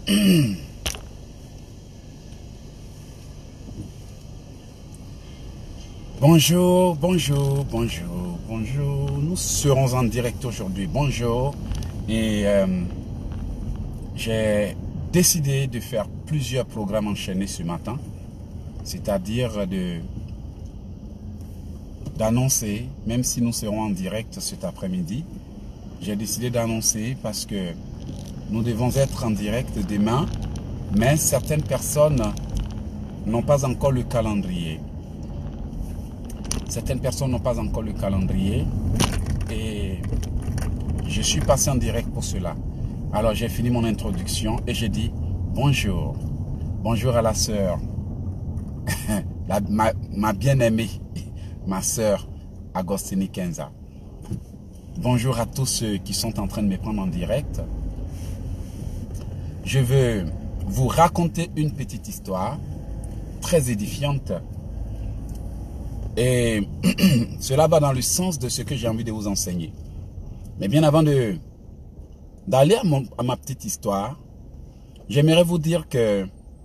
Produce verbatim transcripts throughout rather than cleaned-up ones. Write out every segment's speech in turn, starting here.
Bonjour, bonjour, bonjour, bonjour. Nous serons en direct aujourd'hui. Bonjour. Et euh, j'ai décidé de faire plusieurs programmes enchaînés ce matin. C'est-à-dire de d'annoncer, même si nous serons en direct cet après-midi, j'ai décidé d'annoncer parce que nous devons être en direct demain, mais certaines personnes n'ont pas encore le calendrier. Certaines personnes n'ont pas encore le calendrier et je suis passé en direct pour cela. Alors j'ai fini mon introduction et j'ai dit bonjour. Bonjour à la sœur, la, ma, ma bien-aimée, ma sœur Agostini Kenza. Bonjour à tous ceux qui sont en train de me prendre en direct. Je veux vous raconter une petite histoire très édifiante. Et cela va dans le sens de ce que j'ai envie de vous enseigner. Mais bien avant de d'aller à, à ma petite histoire, j'aimerais vous dire que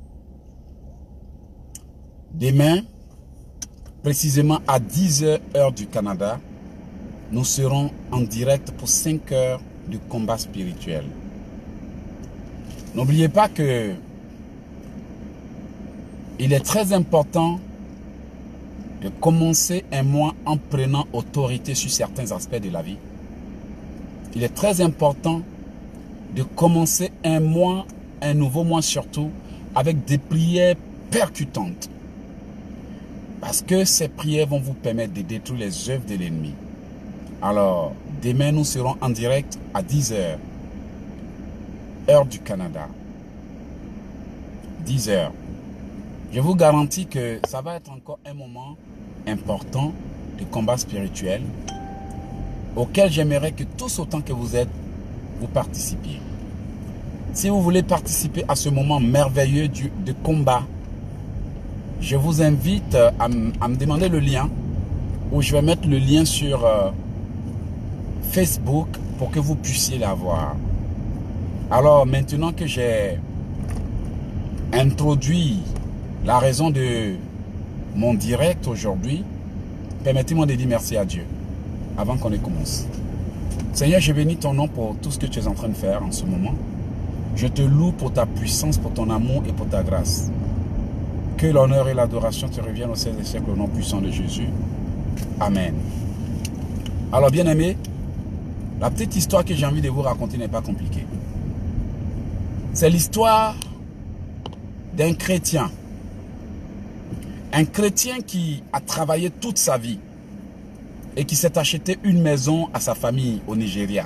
demain, précisément à dix heures heure du Canada, nous serons en direct pour cinq heures de combat spirituel. N'oubliez pas que il est très important de commencer un mois en prenant autorité sur certains aspects de la vie. Il est très important de commencer un mois, un nouveau mois surtout, avec des prières percutantes. Parce que ces prières vont vous permettre de détruire les œuvres de l'ennemi. Alors, demain nous serons en direct à dix heures, heure du Canada. dix heures. Je vous garantis que ça va être encore un moment important de combat spirituel auquel j'aimerais que tous autant que vous êtes, vous participiez. Si vous voulez participer à ce moment merveilleux du, de combat, je vous invite à, à me demander le lien, ou je vais mettre le lien sur euh, Facebook pour que vous puissiez l'avoir. Alors maintenant que j'ai introduit la raison de mon direct aujourd'hui, permettez-moi de dire merci à Dieu avant qu'on ne commence. Seigneur, je bénis ton nom pour tout ce que tu es en train de faire en ce moment. Je te loue pour ta puissance, pour ton amour et pour ta grâce. Que l'honneur et l'adoration te reviennent au siècle des siècles au nom puissant de Jésus. Amen. Alors bien aimé, la petite histoire que j'ai envie de vous raconter n'est pas compliquée. C'est l'histoire d'un chrétien. Un chrétien qui a travaillé toute sa vie et qui s'est acheté une maison à sa famille au Nigeria.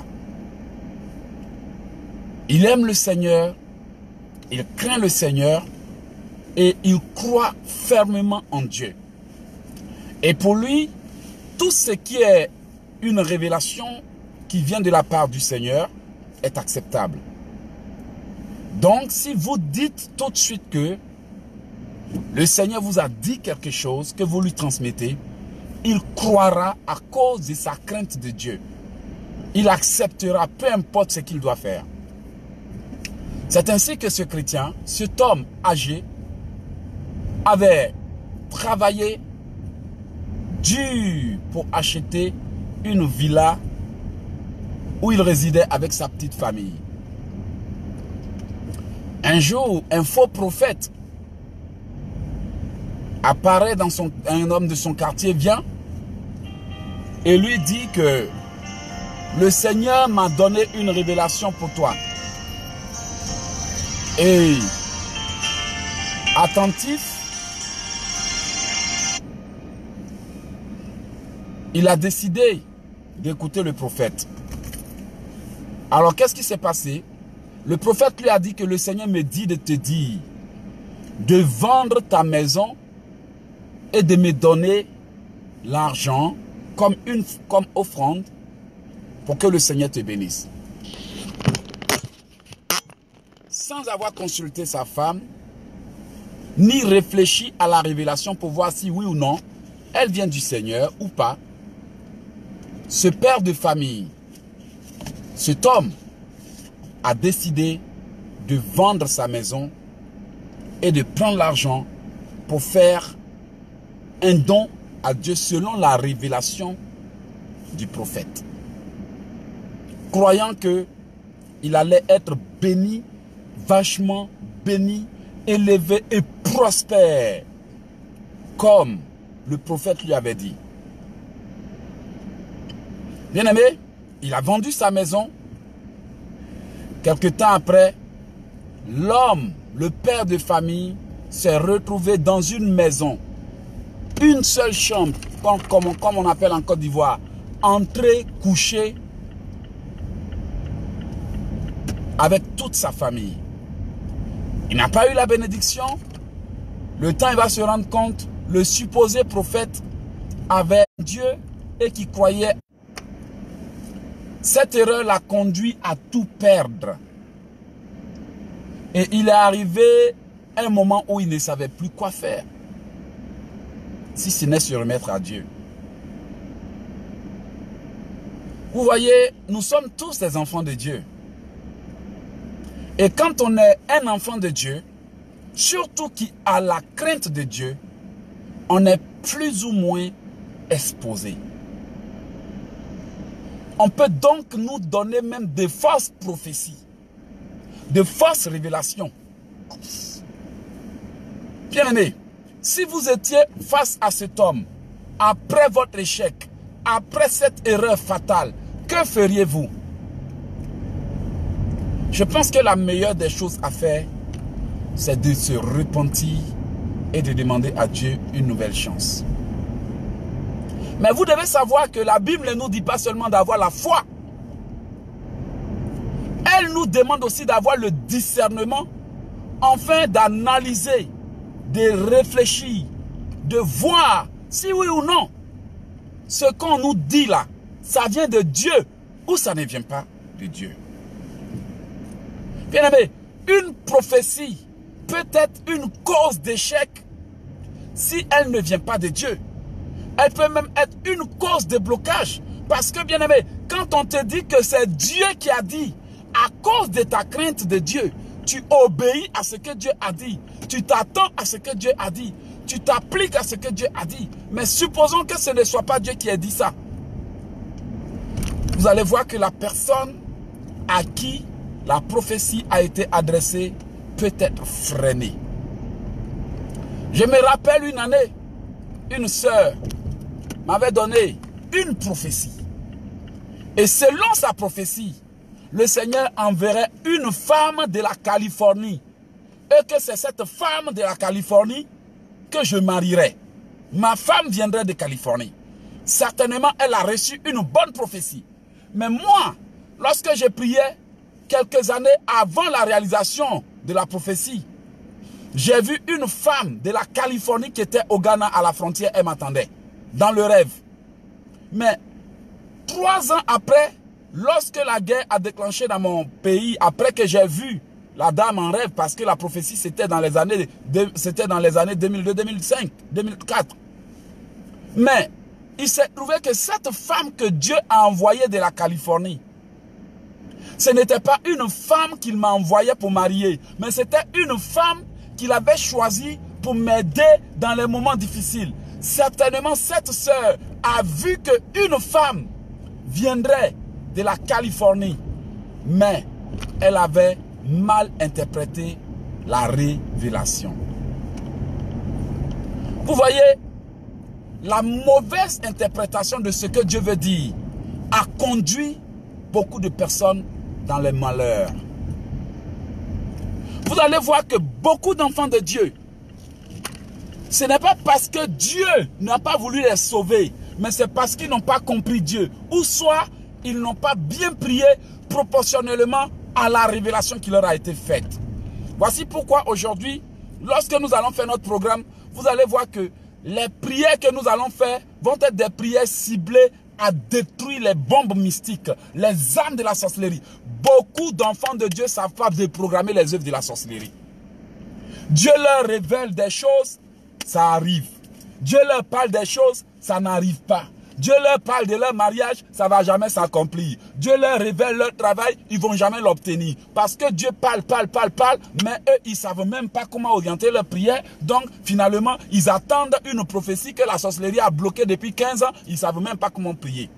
Il aime le Seigneur, il craint le Seigneur et il croit fermement en Dieu. Et pour lui, tout ce qui est une révélation qui vient de la part du Seigneur est acceptable. Donc, si vous dites tout de suite que le Seigneur vous a dit quelque chose que vous lui transmettez, il croira à cause de sa crainte de Dieu. Il acceptera peu importe ce qu'il doit faire. C'est ainsi que ce chrétien, cet homme âgé, avait travaillé dur pour acheter une villa où il résidait avec sa petite famille. Un jour, un faux prophète apparaît dans son, un homme de son quartier vient et lui dit que le Seigneur m'a donné une révélation pour toi. Et attentif, il a décidé d'écouter le prophète. Alors qu'est-ce qui s'est passé? Le prophète lui a dit que le Seigneur me dit de te dire de vendre ta maison et de me donner l'argent comme, une, comme offrande pour que le Seigneur te bénisse. Sans avoir consulté sa femme, ni réfléchi à la révélation pour voir si oui ou non, elle vient du Seigneur ou pas, ce père de famille, cet homme a décidé de vendre sa maison et de prendre l'argent pour faire un don à Dieu selon la révélation du prophète. Croyant que il allait être béni, vachement béni, élevé et prospère, comme le prophète lui avait dit. Bien-aimé, il a vendu sa maison. Quelque temps après, l'homme, le père de famille, s'est retrouvé dans une maison. Une seule chambre, comme, comme, comme on appelle en Côte d'Ivoire. Entrée, coucher, avec toute sa famille. Il n'a pas eu la bénédiction. Le temps, il va se rendre compte, le supposé prophète avait Dieu et qui croyait. Cette erreur l'a conduit à tout perdre. Et il est arrivé un moment où il ne savait plus quoi faire, si ce n'est se remettre à Dieu. Vous voyez, nous sommes tous des enfants de Dieu. Et quand on est un enfant de Dieu, surtout qui a la crainte de Dieu, on est plus ou moins exposé. On peut donc nous donner même des fausses prophéties, de fausses révélations. Bien-aimé, si vous étiez face à cet homme, après votre échec, après cette erreur fatale, que feriez-vous? Je pense que la meilleure des choses à faire, c'est de se repentir et de demander à Dieu une nouvelle chance. Mais vous devez savoir que la Bible ne nous dit pas seulement d'avoir la foi. Elle nous demande aussi d'avoir le discernement, enfin d'analyser, de réfléchir, de voir si oui ou non ce qu'on nous dit là, ça vient de Dieu ou ça ne vient pas de Dieu. Bien-aimé, une prophétie peut être une cause d'échec si elle ne vient pas de Dieu. Elle peut même être une cause de blocage. Parce que, bien-aimé, quand on te dit que c'est Dieu qui a dit, à cause de ta crainte de Dieu, tu obéis à ce que Dieu a dit. Tu t'attends à ce que Dieu a dit. Tu t'appliques à ce que Dieu a dit. Mais supposons que ce ne soit pas Dieu qui a dit ça. Vous allez voir que la personne à qui la prophétie a été adressée peut être freinée. Je me rappelle une année, une sœur m'avait donné une prophétie. Et selon sa prophétie, le Seigneur enverrait une femme de la Californie. Et que c'est cette femme de la Californie que je marierai. Ma femme viendrait de Californie. Certainement, elle a reçu une bonne prophétie. Mais moi, lorsque j'ai prié, quelques années avant la réalisation de la prophétie, j'ai vu une femme de la Californie qui était au Ghana à la frontière, elle m'attendait, dans le rêve. Mais trois ans après, lorsque la guerre a déclenché dans mon pays, après que j'ai vu la dame en rêve, parce que la prophétie c'était dans les années, c'était dans les années deux mille deux, deux mille cinq, deux mille quatre. Mais il s'est trouvé que cette femme que Dieu a envoyée de la Californie, ce n'était pas une femme qu'il m'a envoyée pour marier, mais c'était une femme qu'il avait choisie pour m'aider dans les moments difficiles. Certainement, cette sœur a vu qu'une femme viendrait de la Californie, mais elle avait mal interprété la révélation. Vous voyez, la mauvaise interprétation de ce que Dieu veut dire a conduit beaucoup de personnes dans les malheurs. Vous allez voir que beaucoup d'enfants de Dieu, ce n'est pas parce que Dieu n'a pas voulu les sauver, mais c'est parce qu'ils n'ont pas compris Dieu. Ou soit, ils n'ont pas bien prié proportionnellement à la révélation qui leur a été faite. Voici pourquoi aujourd'hui, lorsque nous allons faire notre programme, vous allez voir que les prières que nous allons faire vont être des prières ciblées à détruire les bombes mystiques, les armes de la sorcellerie. Beaucoup d'enfants de Dieu savent pas déprogrammer les œuvres de la sorcellerie. Dieu leur révèle des choses, ça arrive. Dieu leur parle des choses, ça n'arrive pas. Dieu leur parle de leur mariage, ça ne va jamais s'accomplir. Dieu leur révèle leur travail, ils ne vont jamais l'obtenir. Parce que Dieu parle, parle, parle, parle, mais eux, ils ne savent même pas comment orienter leur prière. Donc, finalement, ils attendent une prophétie que la sorcellerie a bloquée depuis quinze ans. Ils ne savent même pas comment prier.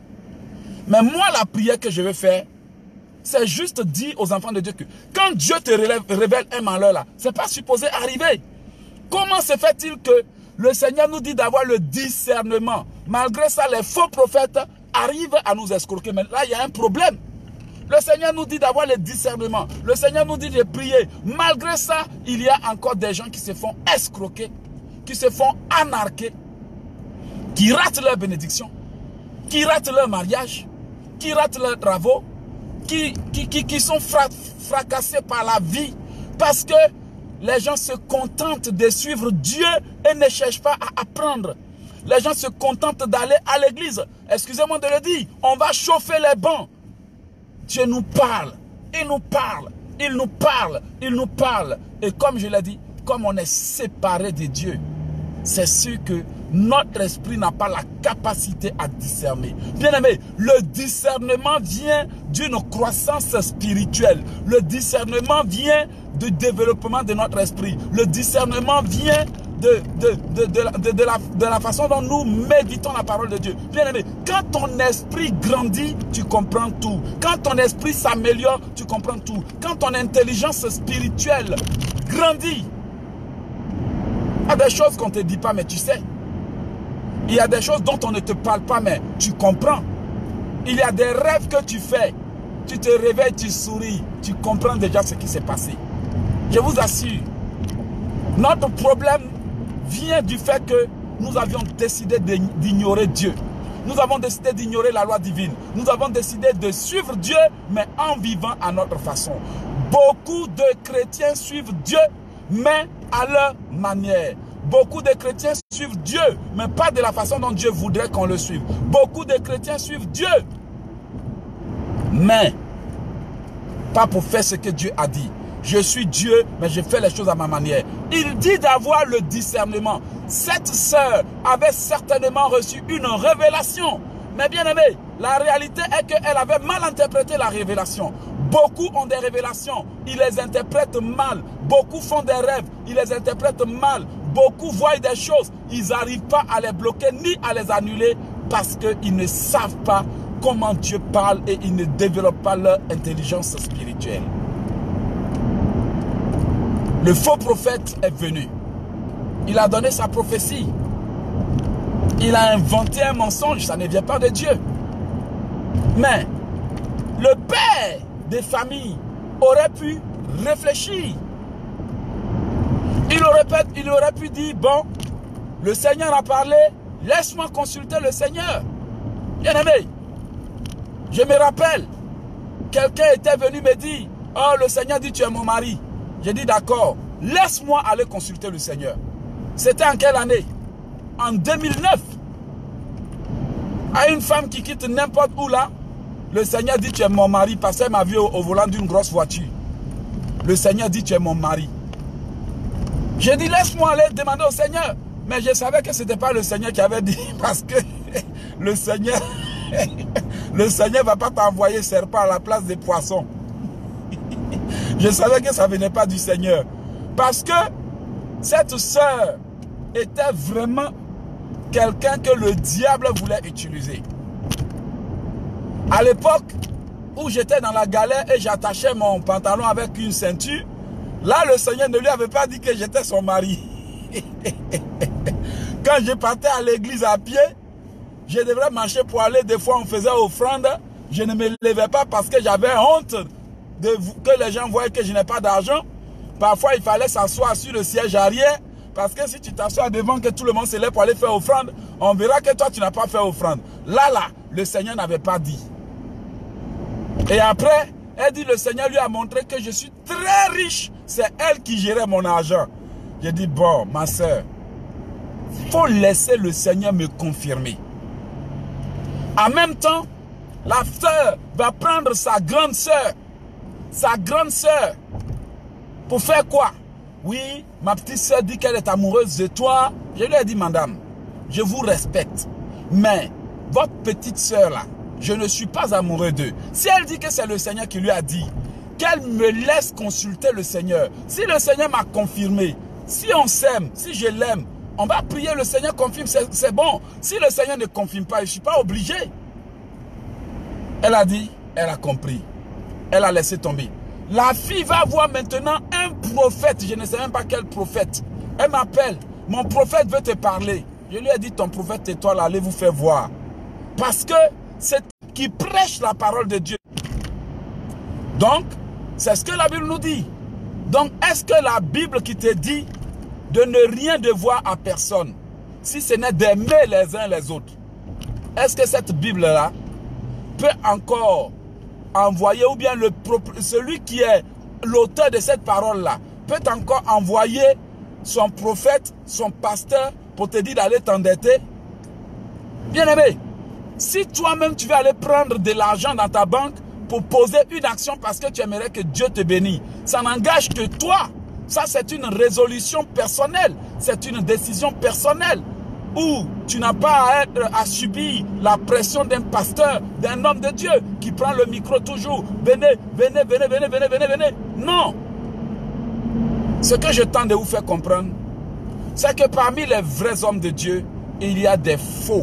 Mais moi, la prière que je vais faire, c'est juste dire aux enfants de Dieu que quand Dieu te relève, révèle un malheur là, ce n'est pas supposé arriver. Comment se fait-il que le Seigneur nous dit d'avoir le discernement? Malgré ça, les faux prophètes arrivent à nous escroquer. Mais là, il y a un problème. Le Seigneur nous dit d'avoir le discernement. Le Seigneur nous dit de prier. Malgré ça, il y a encore des gens qui se font escroquer, qui se font anarquer, qui ratent leur bénédiction, qui ratent leur mariage, qui ratent leurs travaux, qui, qui, qui, qui sont fra fracassés par la vie parce que les gens se contentent de suivre Dieu et ne cherchent pas à apprendre. Les gens se contentent d'aller à l'église. Excusez-moi de le dire, on va chauffer les bancs. Dieu nous parle, il nous parle, il nous parle, il nous parle. Et comme je l'ai dit, comme on est séparé de Dieu, c'est sûr que notre esprit n'a pas la capacité à discerner. Bien aimé, le discernement vient d'une croissance spirituelle. Le discernement vient du développement de notre esprit. Le discernement vient de, de, de, de, la, de, de, la, de la façon dont nous méditons la parole de Dieu. Bien aimé, quand ton esprit grandit, tu comprends tout. Quand ton esprit s'améliore, tu comprends tout. Quand ton intelligence spirituelle grandit, il y a des choses qu'on ne te dit pas, mais tu sais. Il y a des choses dont on ne te parle pas, mais tu comprends. Il y a des rêves que tu fais. Tu te réveilles, tu souris. Tu comprends déjà ce qui s'est passé. Je vous assure, notre problème vient du fait que nous avions décidé d'ignorer Dieu. Nous avons décidé d'ignorer la loi divine. Nous avons décidé de suivre Dieu, mais en vivant à notre façon. Beaucoup de chrétiens suivent Dieu, mais à leur manière. Beaucoup de chrétiens suivent Dieu, mais pas de la façon dont Dieu voudrait qu'on le suive. Beaucoup de chrétiens suivent Dieu, mais pas pour faire ce que Dieu a dit. Je suis Dieu, mais je fais les choses à ma manière. Il dit d'avoir le discernement. Cette sœur avait certainement reçu une révélation. Mais bien aimé, la réalité est qu'elle avait mal interprété la révélation. Beaucoup ont des révélations, ils les interprètent mal. Beaucoup font des rêves, ils les interprètent mal. Beaucoup voient des choses, ils n'arrivent pas à les bloquer ni à les annuler parce qu'ils ne savent pas comment Dieu parle et ils ne développent pas leur intelligence spirituelle. Le faux prophète est venu. Il a donné sa prophétie. Il a inventé un mensonge, ça ne vient pas de Dieu. Mais le père des familles aurait pu réfléchir. Il aurait, pu, il aurait pu dire, bon, le Seigneur a parlé, laisse-moi consulter le Seigneur. Bien aimé, je me rappelle, quelqu'un était venu me dire, oh, le Seigneur dit, tu es mon mari. J'ai dit, d'accord, laisse-moi aller consulter le Seigneur. C'était en quelle année? En deux mille neuf. À une femme qui quitte n'importe où là, le Seigneur dit, tu es mon mari, parce qu'elle m'a vu au, au volant d'une grosse voiture. Le Seigneur dit, tu es mon mari. J'ai dit, laisse-moi aller demander au Seigneur. Mais je savais que ce n'était pas le Seigneur qui avait dit, parce que le Seigneur, le Seigneur ne va pas t'envoyer serpent à la place des poissons. Je savais que ça ne venait pas du Seigneur. Parce que cette sœur était vraiment quelqu'un que le diable voulait utiliser. À l'époque où j'étais dans la galère et j'attachais mon pantalon avec une ceinture, là le Seigneur ne lui avait pas dit que j'étais son mari. Quand je partais à l'église à pied, je devrais marcher pour aller, des fois on faisait offrande, je ne me levais pas parce que j'avais honte de que les gens voyaient que je n'ai pas d'argent. Parfois il fallait s'asseoir sur le siège arrière, parce que si tu t'assois devant que tout le monde se lève pour aller faire offrande, on verra que toi tu n'as pas fait offrande. Là, là, le Seigneur n'avait pas dit. Et après, elle dit, le Seigneur lui a montré que je suis très riche. C'est elle qui gérait mon argent. J'ai dit, bon, ma soeur, il faut laisser le Seigneur me confirmer. En même temps, la soeur va prendre sa grande soeur, sa grande soeur, pour faire quoi? Oui, ma petite soeur dit qu'elle est amoureuse de toi. Je lui ai dit, madame, je vous respecte, mais votre petite sœur là, je ne suis pas amoureux d'eux. Si elle dit que c'est le Seigneur qui lui a dit, qu'elle me laisse consulter le Seigneur. Si le Seigneur m'a confirmé, si on s'aime, si je l'aime, on va prier, le Seigneur confirme, c'est bon. Si le Seigneur ne confirme pas, je ne suis pas obligé. Elle a dit, elle a compris. Elle a laissé tomber. La fille va voir maintenant un prophète, je ne sais même pas quel prophète. Elle m'appelle, mon prophète veut te parler. Je lui ai dit, ton prophète, tais-toi là, allez vous faire voir. Parce que c'est qui prêche la parole de Dieu. Donc, c'est ce que la Bible nous dit. Donc, est-ce que la Bible qui te dit de ne rien devoir à personne, si ce n'est d'aimer les uns les autres, est-ce que cette Bible-là peut encore envoyer, ou bien le, celui qui est l'auteur de cette parole-là, peut encore envoyer son prophète, son pasteur, pour te dire d'aller t'endetter? Bien-aimé, si toi-même tu veux aller prendre de l'argent dans ta banque pour poser une action parce que tu aimerais que Dieu te bénisse, ça n'engage que toi. Ça, c'est une résolution personnelle, c'est une décision personnelle où tu n'as pas à, être, à subir la pression d'un pasteur, d'un homme de Dieu qui prend le micro toujours. Venez, venez, venez, venez, venez, venez, venez. Non. Ce que je tente de vous faire comprendre, c'est que parmi les vrais hommes de Dieu, il y a des faux.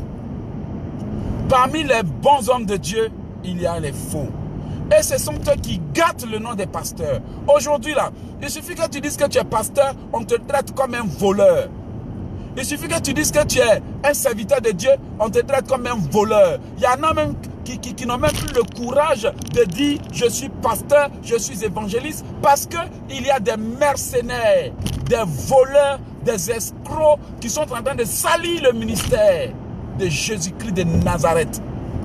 Parmi les bons hommes de Dieu, il y a les faux. Et ce sont eux qui gâtent le nom des pasteurs. Aujourd'hui là, il suffit que tu dises que tu es pasteur, on te traite comme un voleur. Il suffit que tu dises que tu es un serviteur de Dieu, on te traite comme un voleur. Il y en a même qui, qui, qui n'ont même plus le courage de dire je suis pasteur, je suis évangéliste, parce qu'il y a des mercenaires, des voleurs, des escrocs qui sont en train de salir le ministère de Jésus-Christ de Nazareth.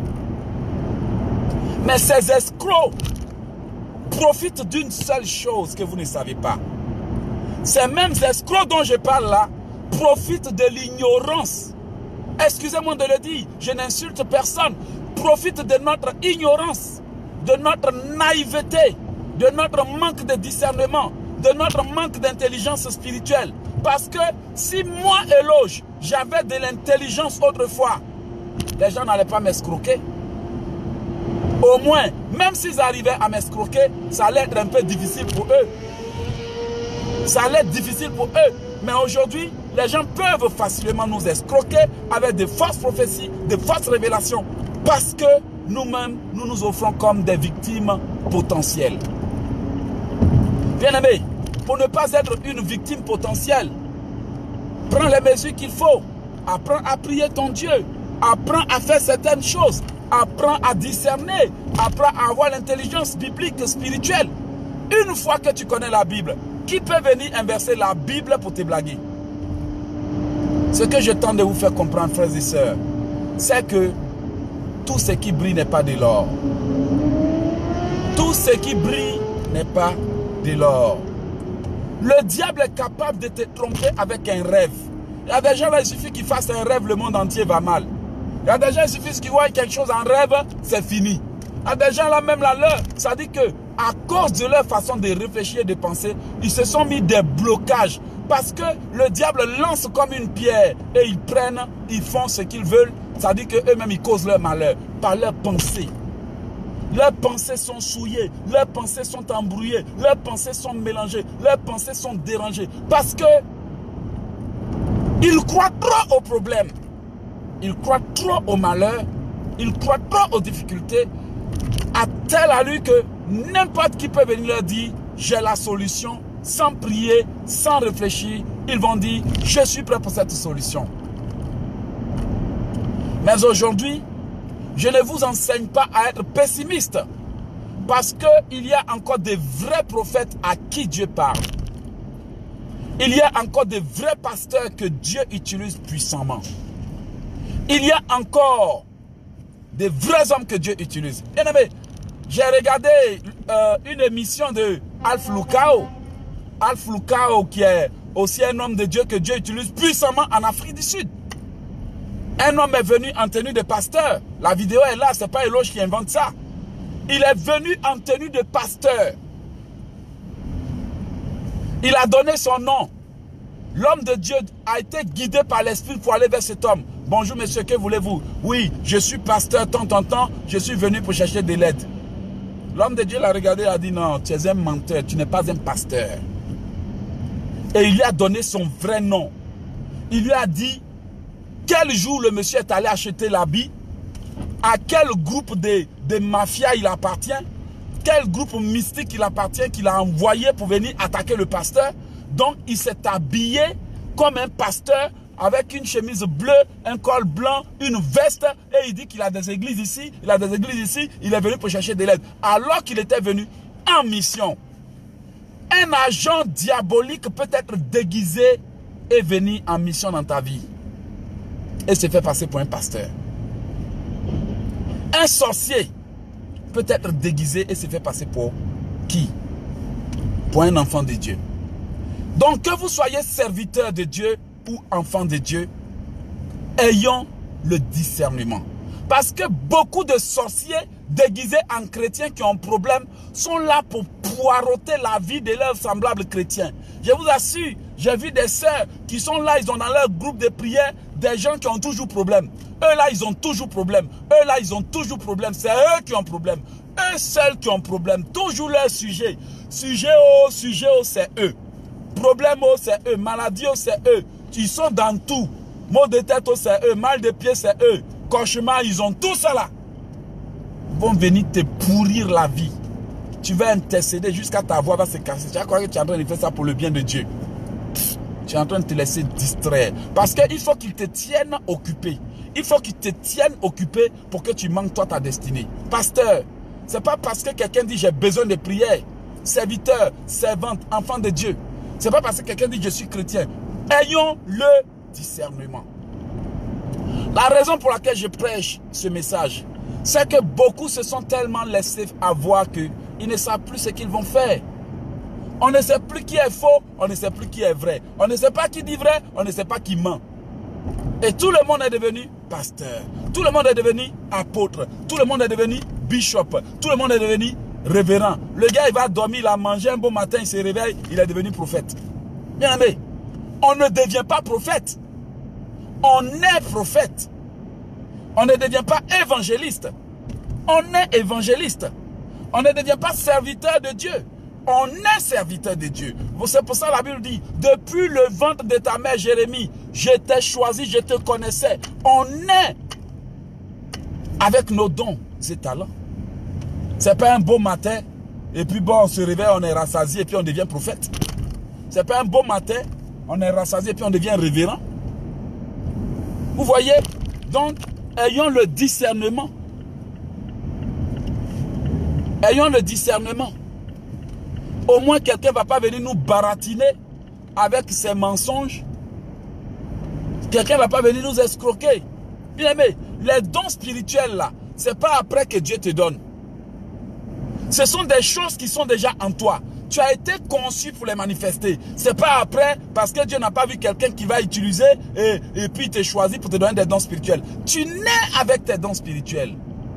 Mais ces escrocs profitent d'une seule chose que vous ne savez pas. Ces mêmes escrocs dont je parle là profitent de l'ignorance. Excusez-moi de le dire, je n'insulte personne. Profitent de notre ignorance, de notre naïveté, de notre manque de discernement, de notre manque d'intelligence spirituelle. Parce que si moi, Éloge, j'avais de l'intelligence autrefois, les gens n'allaient pas m'escroquer. Au moins, même s'ils arrivaient à m'escroquer, ça allait être un peu difficile pour eux. Ça allait être difficile pour eux. Mais aujourd'hui, les gens peuvent facilement nous escroquer avec de fausses prophéties, de fausses révélations. Parce que nous-mêmes, nous nous offrons comme des victimes potentielles. Bien-aimé, pour ne pas être une victime potentielle, prends les mesures qu'il faut. Apprends à prier ton Dieu. Apprends à faire certaines choses. Apprends à discerner. Apprends à avoir l'intelligence biblique, spirituelle. Une fois que tu connais la Bible, qui peut venir inverser la Bible pour te blaguer? Ce que je tente de vous faire comprendre, frères et sœurs, c'est que tout ce qui brille n'est pas de l'or. Tout ce qui brille n'est pas de l'or. Le diable est capable de te tromper avec un rêve. Il y a des gens là, il suffit qu'ils fassent un rêve, le monde entier va mal. Il y a des gens, il suffit qu'ils voient quelque chose en rêve, c'est fini. Il y a des gens là, même là, leur, ça dit que à cause de leur façon de réfléchir et de penser, ils se sont mis des blocages. Parce que le diable lance comme une pierre et ils prennent, ils font ce qu'ils veulent. Ça dit qu'eux-mêmes, ils causent leur malheur par leurs pensées. Leurs pensées sont souillées, leurs pensées sont embrouillées, leurs pensées sont mélangées, leurs pensées sont dérangées. Parce que ils croient trop aux problèmes, ils croient trop au malheur, ils croient trop aux difficultés, à tel allure que n'importe qui peut venir leur dire j'ai la solution, sans prier, sans réfléchir, ils vont dire je suis prêt pour cette solution. Mais aujourd'hui, je ne vous enseigne pas à être pessimiste, parce qu'il y a encore des vrais prophètes à qui Dieu parle. Il y a encore des vrais pasteurs que Dieu utilise puissamment. Il y a encore des vrais hommes que Dieu utilise. Bien aimé, j'ai regardé euh, une émission de Alf Lukao. Alf Lukao qui est aussi un homme de Dieu que Dieu utilise puissamment en Afrique du Sud. Un homme est venu en tenue de pasteur. La vidéo est là, ce n'est pas Éloge qui invente ça. Il est venu en tenue de pasteur. Il a donné son nom. L'homme de Dieu a été guidé par l'Esprit pour aller vers cet homme. Bonjour monsieur, que voulez-vous? Oui, je suis pasteur, tant, tant, tant, je suis venu pour chercher de l'aide. L'homme de Dieu l'a regardé et a dit non, tu es un menteur, tu n'es pas un pasteur. Et il lui a donné son vrai nom. Il lui a dit quel jour le monsieur est allé acheter l'habit, à quel groupe de, de mafia il appartient, quel groupe mystique il appartient qu'il a envoyé pour venir attaquer le pasteur. Donc il s'est habillé comme un pasteur avec une chemise bleue, un col blanc, une veste, et il dit qu'il a des églises ici, il a des églises ici, il est venu pour chercher de l'aide. Alors qu'il était venu en mission. Un agent diabolique peut être déguisé et venir en mission dans ta vie. Et se fait passer pour un pasteur. Un sorcier peut être déguisé et se fait passer pour qui? Pour un enfant de Dieu. Donc que vous soyez serviteur de Dieu ou enfant de Dieu, ayons le discernement. Parce que beaucoup de sorciers déguisés en chrétiens qui ont un problème sont là pour poireauter la vie de leurs semblables chrétiens. Je vous assure, j'ai vu des sœurs qui sont là, ils ont dans leur groupe de prière des gens qui ont toujours problème. Eux là, ils ont toujours problème. Eux là, ils ont toujours problème. C'est eux qui ont problème. Eux seuls qui ont problème. Toujours leur sujet. Sujet oh, sujet oh, c'est eux. Problème oh, c'est eux. Maladie oh, c'est eux. Ils sont dans tout. Maux de tête oh, c'est eux. Mal de pied, c'est eux. Cauchemar, ils ont tout ça là. Ils vont venir te pourrir la vie. Tu vas intercéder jusqu'à ta voix va se casser. Tu vas croire que tu es en train de faire ça pour le bien de Dieu. Tu es en train de te laisser distraire. Parce qu'il faut qu'ils te tiennent occupé. Il faut qu'ils te tiennent occupé pour que tu manques toi ta destinée. Pasteur, ce n'est pas parce que quelqu'un dit j'ai besoin de prière. Serviteur, servante, enfant de Dieu. Ce n'est pas parce que quelqu'un dit je suis chrétien. Ayons le discernement. La raison pour laquelle je prêche ce message, c'est que beaucoup se sont tellement laissés avoir qu'ils ne savent plus ce qu'ils vont faire. On ne sait plus qui est faux, on ne sait plus qui est vrai. On ne sait pas qui dit vrai, on ne sait pas qui ment. Et tout le monde est devenu pasteur. Tout le monde est devenu apôtre. Tout le monde est devenu bishop. Tout le monde est devenu révérend. Le gars, il va dormir, il a mangé un beau matin, il se réveille, il est devenu prophète. Bien aimé, on ne devient pas prophète. On est prophète. On ne devient pas évangéliste. On est évangéliste. On ne devient pas serviteur de Dieu. On est serviteur de Dieu. C'est pour ça que la Bible dit, depuis le ventre de ta mère Jérémie, je t'ai choisi, je te connaissais. On est avec nos dons et talents. Ce n'est pas un beau matin, et puis bon, on se réveille, on est rassasié, et puis on devient prophète. Ce n'est pas un beau matin, on est rassasié, et puis on devient révérend. Vous voyez? Donc, ayons le discernement. Ayons le discernement. Au moins, quelqu'un ne va pas venir nous baratiner avec ses mensonges. Quelqu'un ne va pas venir nous escroquer. Bien aimé, les dons spirituels là, ce n'est pas après que Dieu te donne. Ce sont des choses qui sont déjà en toi. Tu as été conçu pour les manifester. Ce n'est pas après parce que Dieu n'a pas vu quelqu'un qui va utiliser et, et puis te choisir pour te donner des dons spirituels. Tu nais avec tes dons spirituels.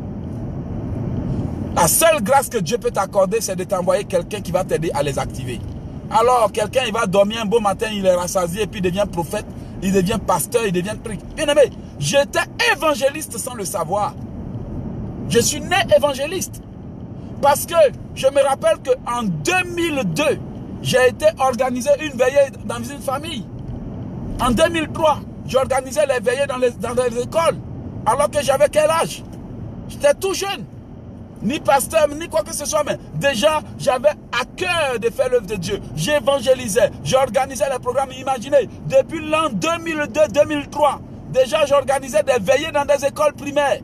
La seule grâce que Dieu peut t'accorder, c'est de t'envoyer quelqu'un qui va t'aider à les activer. Alors, quelqu'un, il va dormir un beau matin, il est rassasié, et puis il devient prophète, il devient pasteur, il devient truc. Bien aimé, j'étais évangéliste sans le savoir. Je suis né évangéliste. Parce que je me rappelle qu'en deux mille deux, j'ai été organisé une veillée dans une famille. En deux mille trois, j'ai organisé les veillées dans les, dans les écoles. Alors que j'avais quel âge? J'étais tout jeune. Ni pasteur, ni quoi que ce soit, mais déjà, j'avais à cœur de faire l'œuvre de Dieu. J'évangélisais, j'organisais les programmes. Imaginez, depuis l'an deux mille deux deux mille trois, déjà j'organisais des veillées dans des écoles primaires.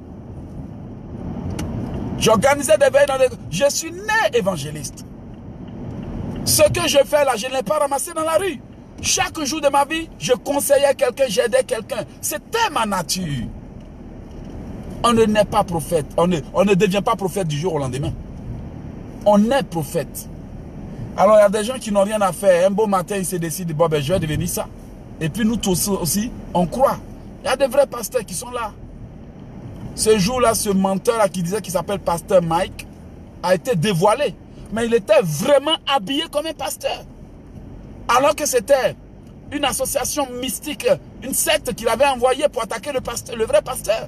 J'organisais des veillées dans des... Je suis né évangéliste. Ce que je fais là, je ne l'ai pas ramassé dans la rue. Chaque jour de ma vie, je conseillais quelqu'un, j'aidais quelqu'un. C'était ma nature. On ne n'est pas prophète. On ne, on ne devient pas prophète du jour au lendemain. On est prophète. Alors, il y a des gens qui n'ont rien à faire. Un beau matin, ils se décident, bon, ben, je vais devenir ça. Et puis, nous tous aussi, on croit. Il y a des vrais pasteurs qui sont là. Ce jour-là, ce menteur-là qui disait qu'il s'appelle pasteur Mike a été dévoilé. Mais il était vraiment habillé comme un pasteur. Alors que c'était une association mystique, une secte qu'il avait envoyée pour attaquer le, pasteur, le vrai pasteur.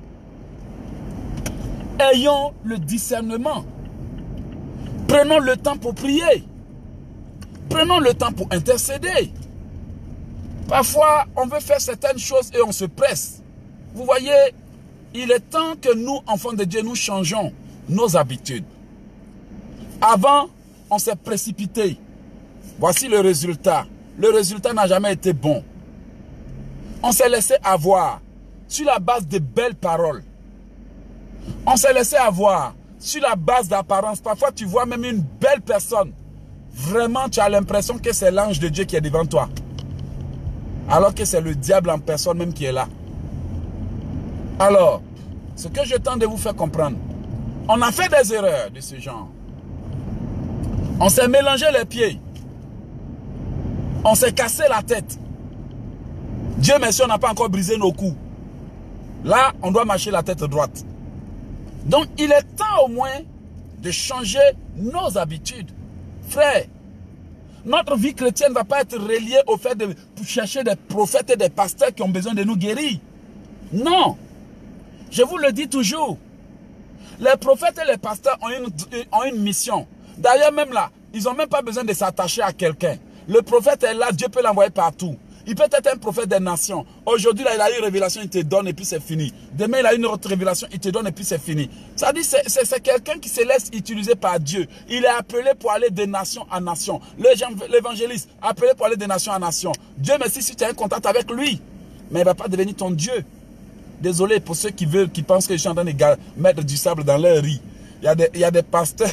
Ayons le discernement. Prenons le temps pour prier. Prenons le temps pour intercéder. Parfois, on veut faire certaines choses et on se presse. Vous voyez, il est temps que nous, enfants de Dieu, nous changeons nos habitudes. Avant, on s'est précipité. Voici le résultat. Le résultat n'a jamais été bon. On s'est laissé avoir sur la base de belles paroles. On s'est laissé avoir sur la base d'apparence. Parfois, tu vois même une belle personne. Vraiment, tu as l'impression que c'est l'ange de Dieu qui est devant toi. Alors que c'est le diable en personne même qui est là. Alors, ce que je tente de vous faire comprendre, on a fait des erreurs de ce genre. On s'est mélangé les pieds. On s'est cassé la tête. Dieu merci, on n'a pas encore brisé nos coups. Là, on doit marcher la tête droite. Donc, il est temps au moins de changer nos habitudes. Frère, notre vie chrétienne ne va pas être reliée au fait de chercher des prophètes et des pasteurs qui ont besoin de nous guérir. Non. Je vous le dis toujours. Les prophètes et les pasteurs ont une, ont une mission. D'ailleurs, même là, ils n'ont même pas besoin de s'attacher à quelqu'un. Le prophète est là, Dieu peut l'envoyer partout. Il peut être un prophète des nations. Aujourd'hui, là, il a eu une révélation, il te donne et puis c'est fini. Demain, il a une autre révélation, il te donne et puis c'est fini. Ça dit, c'est quelqu'un qui se laisse utiliser par Dieu. Il est appelé pour aller de nation en nation. L'évangéliste, appelé pour aller de nation en nation. Dieu merci si tu as un contact avec lui. Mais il ne va pas devenir ton Dieu. Désolé pour ceux qui veulent, qui pensent que je suis en train de mettre du sable dans leur riz. Il y a des, il y a des pasteurs,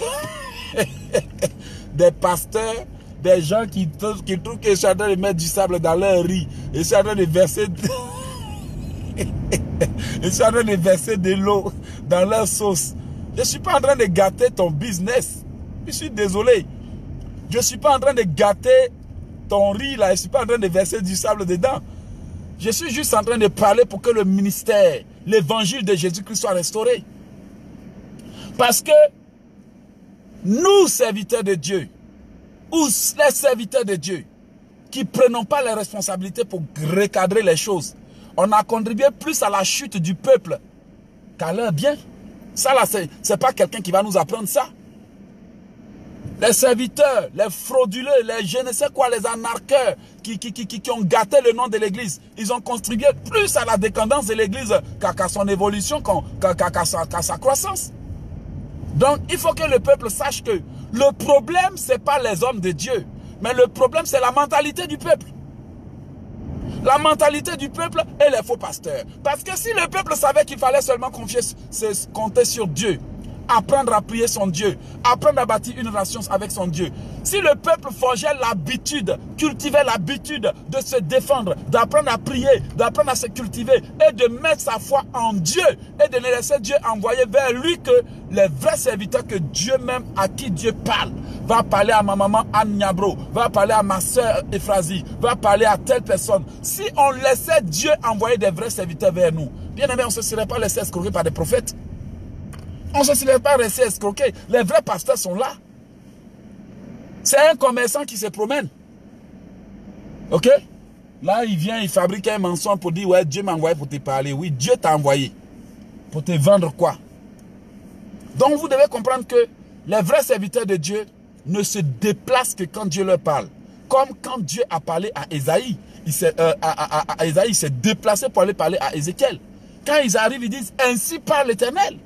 des pasteurs, des gens qui, qui trouvent que je suis en train de mettre du sable dans leur riz. Et je suis en train de verser, je suis en train de verser de l'eau dans leur sauce. Je ne suis pas en train de gâter ton business. Je suis désolé. Je ne suis pas en train de gâter ton riz là. Je ne suis pas en train de verser du sable dedans. Je suis juste en train de parler pour que le ministère, l'évangile de Jésus-Christ soit restauré. Parce que nous, serviteurs de Dieu, ou les serviteurs de Dieu, qui ne prenons pas les responsabilités pour recadrer les choses, on a contribué plus à la chute du peuple qu'à leur bien. Ça là, ce n'est pas quelqu'un qui va nous apprendre ça. Les serviteurs, les frauduleux, les je ne sais quoi, les anarcheurs qui, qui, qui, qui ont gâté le nom de l'église, ils ont contribué plus à la décadence de l'église qu'à qu'à son évolution, qu'à qu'à qu'à sa, qu'à sa croissance. Donc, il faut que le peuple sache que le problème, ce n'est pas les hommes de Dieu, mais le problème, c'est la mentalité du peuple. La mentalité du peuple et les faux pasteurs. Parce que si le peuple savait qu'il fallait seulement confier, compter sur Dieu, apprendre à prier son Dieu, apprendre à bâtir une relation avec son Dieu. Si le peuple forgeait l'habitude, cultivait l'habitude de se défendre, d'apprendre à prier, d'apprendre à se cultiver et de mettre sa foi en Dieu et de ne laisser Dieu envoyer vers lui que les vrais serviteurs que Dieu même, à qui Dieu parle, va parler à ma maman Anne Niabro, va parler à ma soeur Ephrasie, va parler à telle personne. Si on laissait Dieu envoyer des vrais serviteurs vers nous, bien aimé, on ne se serait pas laissé escroquer par des prophètes. On ne se serait pas resté escroquer. Les vrais pasteurs sont là. C'est un commerçant qui se promène. Ok? Là, il vient, il fabrique un mensonge pour dire, ouais, Dieu m'a envoyé pour te parler. Oui, Dieu t'a envoyé. Pour te vendre quoi? Donc, vous devez comprendre que les vrais serviteurs de Dieu ne se déplacent que quand Dieu leur parle. Comme quand Dieu a parlé à Ésaïe. Il s'est euh, à, à, à Ésaïe, il s'est déplacé pour aller parler à Ézéchiel. Quand ils arrivent, ils disent, ainsi parle l'Éternel.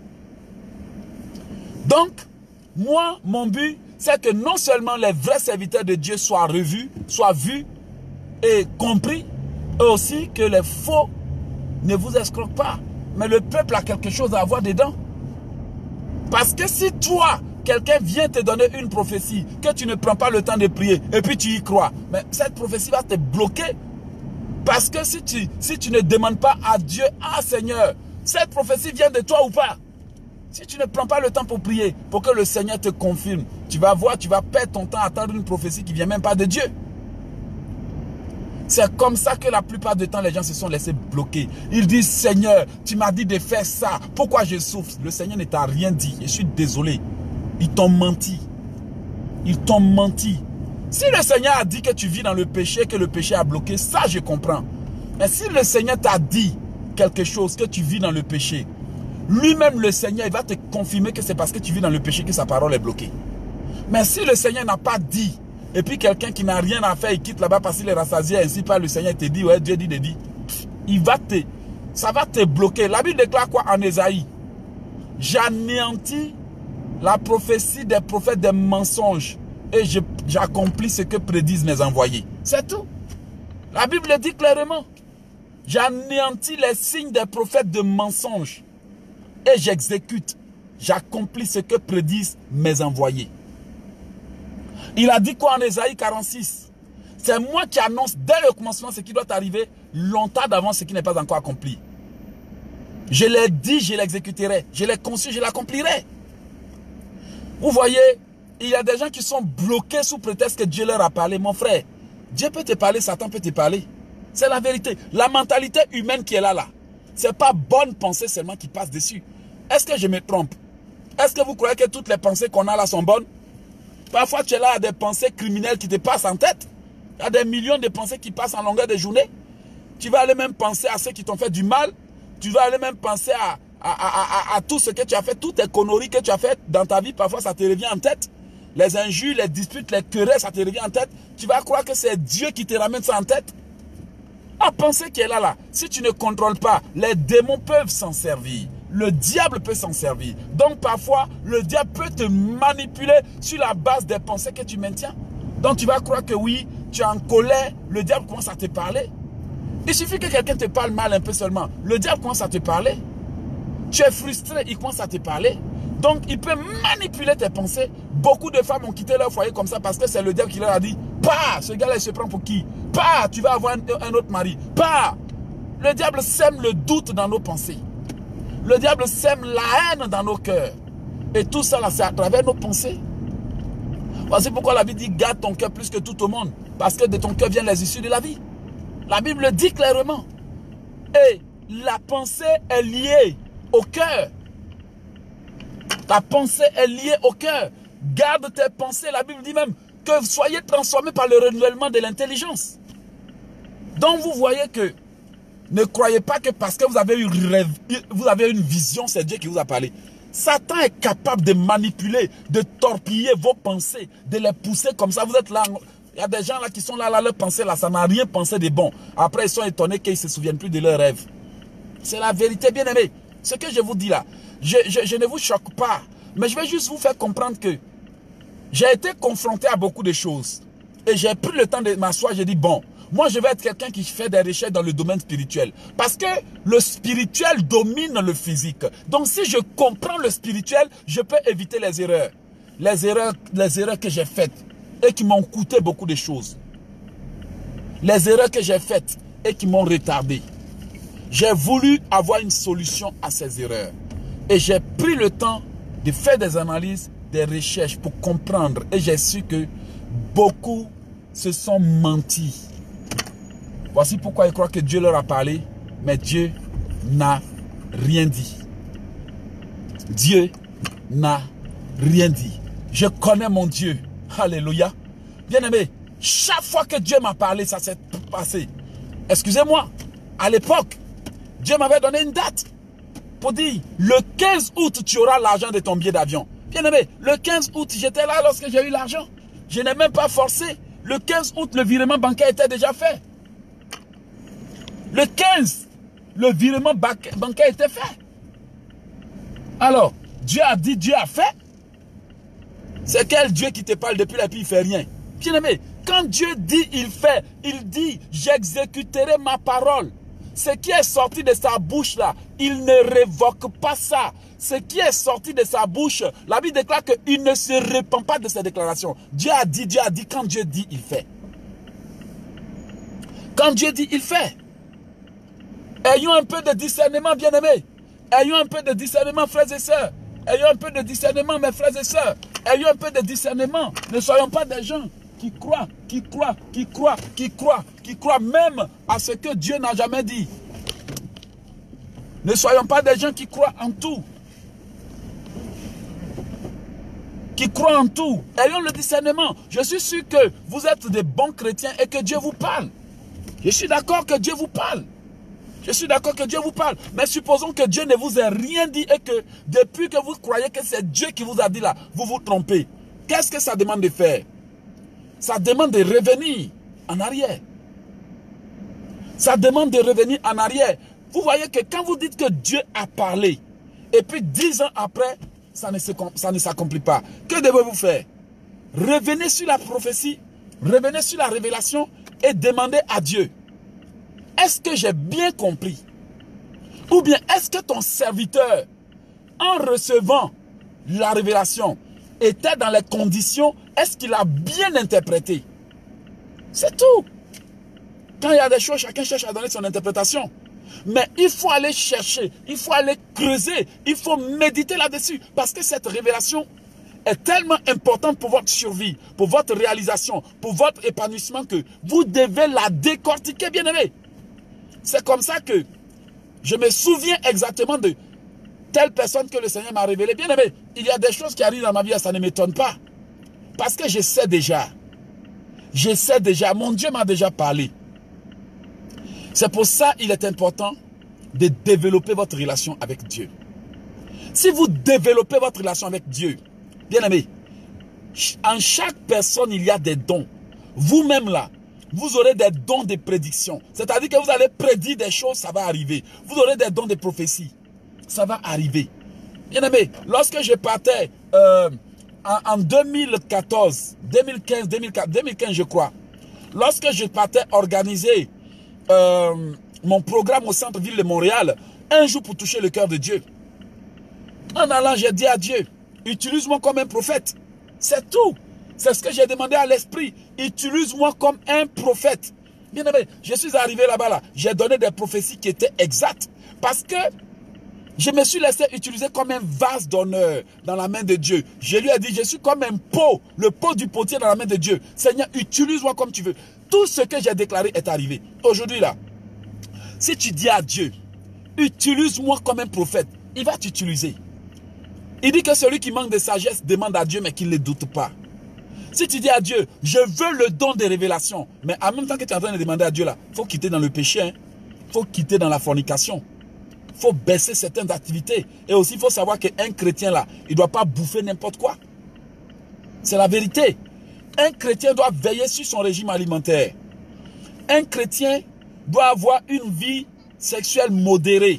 Donc, moi, mon but, c'est que non seulement les vrais serviteurs de Dieu soient revus, soient vus et compris, et aussi que les faux ne vous escroquent pas. Mais le peuple a quelque chose à avoir dedans. Parce que si toi, quelqu'un vient te donner une prophétie, que tu ne prends pas le temps de prier, et puis tu y crois, mais cette prophétie va te bloquer. Parce que si tu, si tu ne demandes pas à Dieu, ah Seigneur, cette prophétie vient de toi ou pas? Si tu ne prends pas le temps pour prier, pour que le Seigneur te confirme, tu vas voir, tu vas perdre ton temps à attendre une prophétie qui ne vient même pas de Dieu. C'est comme ça que la plupart du temps, les gens se sont laissés bloquer. Ils disent, Seigneur, tu m'as dit de faire ça. Pourquoi je souffre? Le Seigneur ne t'a rien dit. Je suis désolé. Ils t'ont menti. Ils t'ont menti. Si le Seigneur a dit que tu vis dans le péché, que le péché a bloqué, ça je comprends. Mais si le Seigneur t'a dit quelque chose, que tu vis dans le péché, lui-même le Seigneur, il va te confirmer que c'est parce que tu vis dans le péché que sa parole est bloquée. Mais si le Seigneur n'a pas dit, et puis quelqu'un qui n'a rien à faire, il quitte là-bas parce qu'il est rassasié, ainsi par le Seigneur te dit, ouais, Dieu dit, Dieu dit, il va te, ça va te bloquer. La Bible déclare quoi en Ésaïe? J'anéantis la prophétie des prophètes des mensonges et j'accomplis ce que prédisent mes envoyés. C'est tout. La Bible le dit clairement. J'anéantis les signes des prophètes de mensonges et j'exécute, j'accomplis ce que prédisent mes envoyés. Il a dit quoi en Ésaïe quarante-six? C'est moi qui annonce dès le commencement ce qui doit arriver longtemps d'avant ce qui n'est pas encore accompli. Je l'ai dit, je l'exécuterai. Je l'ai conçu, je l'accomplirai. Vous voyez, il y a des gens qui sont bloqués sous prétexte que Dieu leur a parlé. Mon frère, Dieu peut te parler, Satan peut te parler. C'est la vérité. La mentalité humaine qui est là, là. Ce n'est pas bonne pensée seulement qui passe dessus. Est-ce que je me trompe? Est-ce que vous croyez que toutes les pensées qu'on a là sont bonnes? Parfois, tu es là à des pensées criminelles qui te passent en tête. Il y a des millions de pensées qui passent en longueur de journée. Tu vas aller même penser à ceux qui t'ont fait du mal. Tu vas aller même penser à, à, à, à, à tout ce que tu as fait, toutes les conneries que tu as faites dans ta vie. Parfois, ça te revient en tête. Les injures, les disputes, les querelles, ça te revient en tête. Tu vas croire que c'est Dieu qui te ramène ça en tête. La pensée qui est là, là, si tu ne contrôles pas, les démons peuvent s'en servir. Le diable peut s'en servir. Donc parfois, le diable peut te manipuler sur la base des pensées que tu maintiens. Donc tu vas croire que oui, tu es en colère, le diable commence à te parler. Il suffit que quelqu'un te parle mal un peu seulement. Le diable commence à te parler. Tu es frustré, il commence à te parler. Donc il peut manipuler tes pensées. Beaucoup de femmes ont quitté leur foyer comme ça parce que c'est le diable qui leur a dit « Pas, ce gars-là, il se prend pour qui? Pas, tu vas avoir un, un autre mari. Pas !» Le diable sème le doute dans nos pensées. Le diable sème la haine dans nos cœurs. Et tout ça, c'est à travers nos pensées. Voici pourquoi la Bible dit « Garde ton cœur plus que tout au monde. » Parce que de ton cœur viennent les issues de la vie. La Bible le dit clairement. Et la pensée est liée au cœur. Ta pensée est liée au cœur. Garde tes pensées. La Bible dit même que vous soyez transformés par le renouvellement de l'intelligence. Donc vous voyez que ne croyez pas que parce que vous avez, eu rêve, vous avez une vision, c'est Dieu qui vous a parlé. Satan est capable de manipuler, de torpiller vos pensées, de les pousser comme ça. Vous êtes là. Il y a des gens là qui sont là, là, leurs pensées là, ça n'a rien pensé de bon. Après, ils sont étonnés qu'ils ne se souviennent plus de leurs rêves. C'est la vérité, bien aimé. Ce que je vous dis là, je, je, je ne vous choque pas, mais je vais juste vous faire comprendre que j'ai été confronté à beaucoup de choses. Et j'ai pris le temps de m'asseoir, j'ai dit, bon, moi je vais être quelqu'un qui fait des recherches dans le domaine spirituel. Parce que le spirituel domine le physique. Donc si je comprends le spirituel, je peux éviter les erreurs. Les erreurs, les erreurs que j'ai faites. Et qui m'ont coûté beaucoup de choses. Les erreurs que j'ai faites et qui m'ont retardé. J'ai voulu avoir une solution à ces erreurs. Et j'ai pris le temps de faire des analyses, des recherches pour comprendre. Et j'ai su que beaucoup se sont mentis. Voici pourquoi ils croient que Dieu leur a parlé, mais Dieu n'a rien dit. Dieu n'a rien dit. Je connais mon Dieu. Alléluia. Bien-aimé, chaque fois que Dieu m'a parlé, ça s'est passé. Excusez-moi, à l'époque, Dieu m'avait donné une date pour dire, le quinze août, tu auras l'argent de ton billet d'avion. Bien-aimé, le quinze août, j'étais là lorsque j'ai eu l'argent. Je n'ai même pas forcé. Le quinze août, le virement bancaire était déjà fait. Le quinze, le virement bancaire était fait. Alors, Dieu a dit, Dieu a fait. C'est quel Dieu qui te parle depuis là et puis il ne fait rien? Bien-aimé, quand Dieu dit il fait, il dit j'exécuterai ma parole. Ce qui est sorti de sa bouche là, il ne révoque pas ça. Ce qui est sorti de sa bouche, la Bible déclare qu'il ne se répand pas de ses déclarations. Dieu a dit, Dieu a dit, quand Dieu dit, il fait. Quand Dieu dit, il fait. Ayons un peu de discernement, bien-aimés. Ayons un peu de discernement, frères et sœurs. Ayons un peu de discernement, mes frères et sœurs. Ayons un peu de discernement. Ne soyons pas des gens qui croient, qui croient, qui croient, qui croient, qui croient même à ce que Dieu n'a jamais dit. Ne soyons pas des gens qui croient en tout. qui croient en tout. Ayons le discernement. Je suis sûr que vous êtes des bons chrétiens et que Dieu vous parle. Je suis d'accord que Dieu vous parle. Je suis d'accord que Dieu vous parle. Mais supposons que Dieu ne vous ait rien dit et que depuis que vous croyez que c'est Dieu qui vous a dit là, vous vous trompez. Qu'est-ce que ça demande de faire? Ça demande de revenir en arrière. Ça demande de revenir en arrière. Vous voyez que quand vous dites que Dieu a parlé, et puis dix ans après, ça ne s'accomplit pas. Que devez-vous faire? Revenez sur la prophétie, revenez sur la révélation et demandez à Dieu. Est-ce que j'ai bien compris? Ou bien est-ce que ton serviteur, en recevant la révélation, était dans les conditions, est-ce qu'il a bien interprété? C'est tout. Quand il y a des choses, chacun cherche à donner son interprétation. Mais il faut aller chercher, il faut aller creuser, il faut méditer là-dessus. Parce que cette révélation est tellement importante pour votre survie, pour votre réalisation, pour votre épanouissement que vous devez la décortiquer, bien aimé. C'est comme ça que je me souviens exactement de telle personne que le Seigneur m'a révélé. Bien aimé, il y a des choses qui arrivent dans ma vie et ça ne m'étonne pas. Parce que je sais déjà. Je sais déjà. Mon Dieu m'a déjà parlé. C'est pour ça qu'il est important de développer votre relation avec Dieu. Si vous développez votre relation avec Dieu, bien aimé, en chaque personne, il y a des dons. Vous-même là, vous aurez des dons de prédiction. C'est-à-dire que vous allez prédire des choses, ça va arriver. Vous aurez des dons de prophétie. Ça va arriver. Bien aimé, lorsque je partais euh, en, en deux mille quatorze, deux mille quinze, deux mille quinze je crois, lorsque je partais organiser euh, mon programme au centre-ville de Montréal, un jour pour toucher le cœur de Dieu. En allant, j'ai dit à Dieu, utilise-moi comme un prophète. C'est tout. C'est ce que j'ai demandé à l'Esprit. Utilise-moi comme un prophète. Bien aimé, je suis arrivé là-bas, là. J'ai donné des prophéties qui étaient exactes. Parce que je me suis laissé utiliser comme un vase d'honneur dans la main de Dieu. Je lui ai dit, je suis comme un pot, le pot du potier dans la main de Dieu. Seigneur, utilise-moi comme tu veux. Tout ce que j'ai déclaré est arrivé. Aujourd'hui, là, si tu dis à Dieu, utilise-moi comme un prophète, il va t'utiliser. Il dit que celui qui manque de sagesse demande à Dieu, mais qu'il ne doute pas. Si tu dis à Dieu, je veux le don de révélation, mais en même temps que tu es en train de demander à Dieu là, il faut quitter dans le péché, il hein? faut quitter dans la fornication, il faut baisser certaines activités. Et aussi, il faut savoir qu'un chrétien là, il ne doit pas bouffer n'importe quoi. C'est la vérité. Un chrétien doit veiller sur son régime alimentaire. Un chrétien doit avoir une vie sexuelle modérée.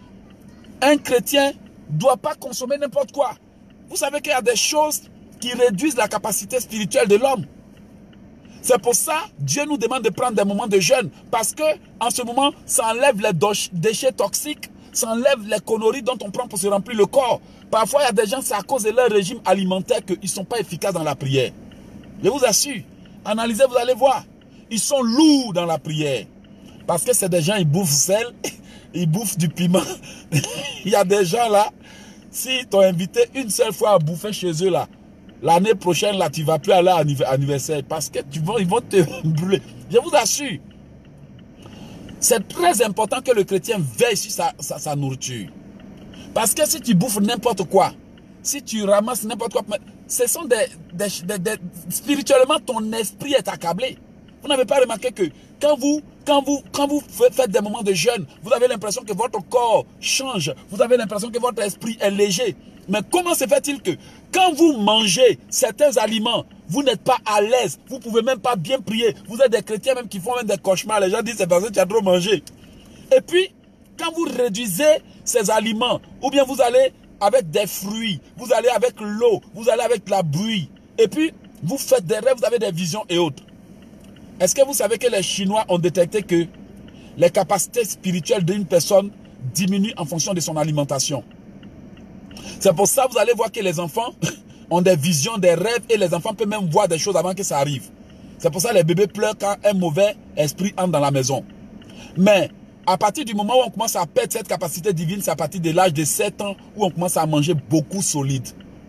Un chrétien ne doit pas consommer n'importe quoi. Vous savez qu'il y a des choses qui réduisent la capacité spirituelle de l'homme. C'est pour ça que Dieu nous demande de prendre des moments de jeûne. Parce que en ce moment, ça enlève les déchets toxiques, ça enlève les conneries dont on prend pour se remplir le corps. Parfois, il y a des gens, c'est à cause de leur régime alimentaire qu'ils ne sont pas efficaces dans la prière. Je vous assure, analysez, vous allez voir. Ils sont lourds dans la prière. Parce que c'est des gens, ils bouffent sel, ils bouffent du piment. Il y a des gens là, si t'ont invité une seule fois à bouffer chez eux là, l'année prochaine là, tu ne vas plus aller à l'anniversaire parce que tu vas, ils vont te brûler. Je vous assure. C'est très important que le chrétien veille sur sa, sa, sa nourriture. Parce que si tu bouffes n'importe quoi, si tu ramasses n'importe quoi, ce sont des, des, des, des... Spirituellement, ton esprit est accablé. Vous n'avez pas remarqué que quand vous, quand, vous, quand vous faites des moments de jeûne, vous avez l'impression que votre corps change. Vous avez l'impression que votre esprit est léger. Mais comment se fait-il que quand vous mangez certains aliments, vous n'êtes pas à l'aise, vous ne pouvez même pas bien prier. Vous êtes des chrétiens même qui font même des cauchemars. Les gens disent c'est parce que tu as trop mangé. Et puis, quand vous réduisez ces aliments, ou bien vous allez avec des fruits, vous allez avec l'eau, vous allez avec la bouillie, et puis vous faites des rêves, vous avez des visions et autres. Est-ce que vous savez que les Chinois ont détecté que les capacités spirituelles d'une personne diminuent en fonction de son alimentation? C'est pour ça que vous allez voir que les enfants ont des visions, des rêves, et les enfants peuvent même voir des choses avant que ça arrive. C'est pour ça que les bébés pleurent quand un mauvais esprit entre dans la maison. Mais à partir du moment où on commence à perdre cette capacité divine, c'est à partir de l'âge de sept ans où on commence à manger beaucoup solide.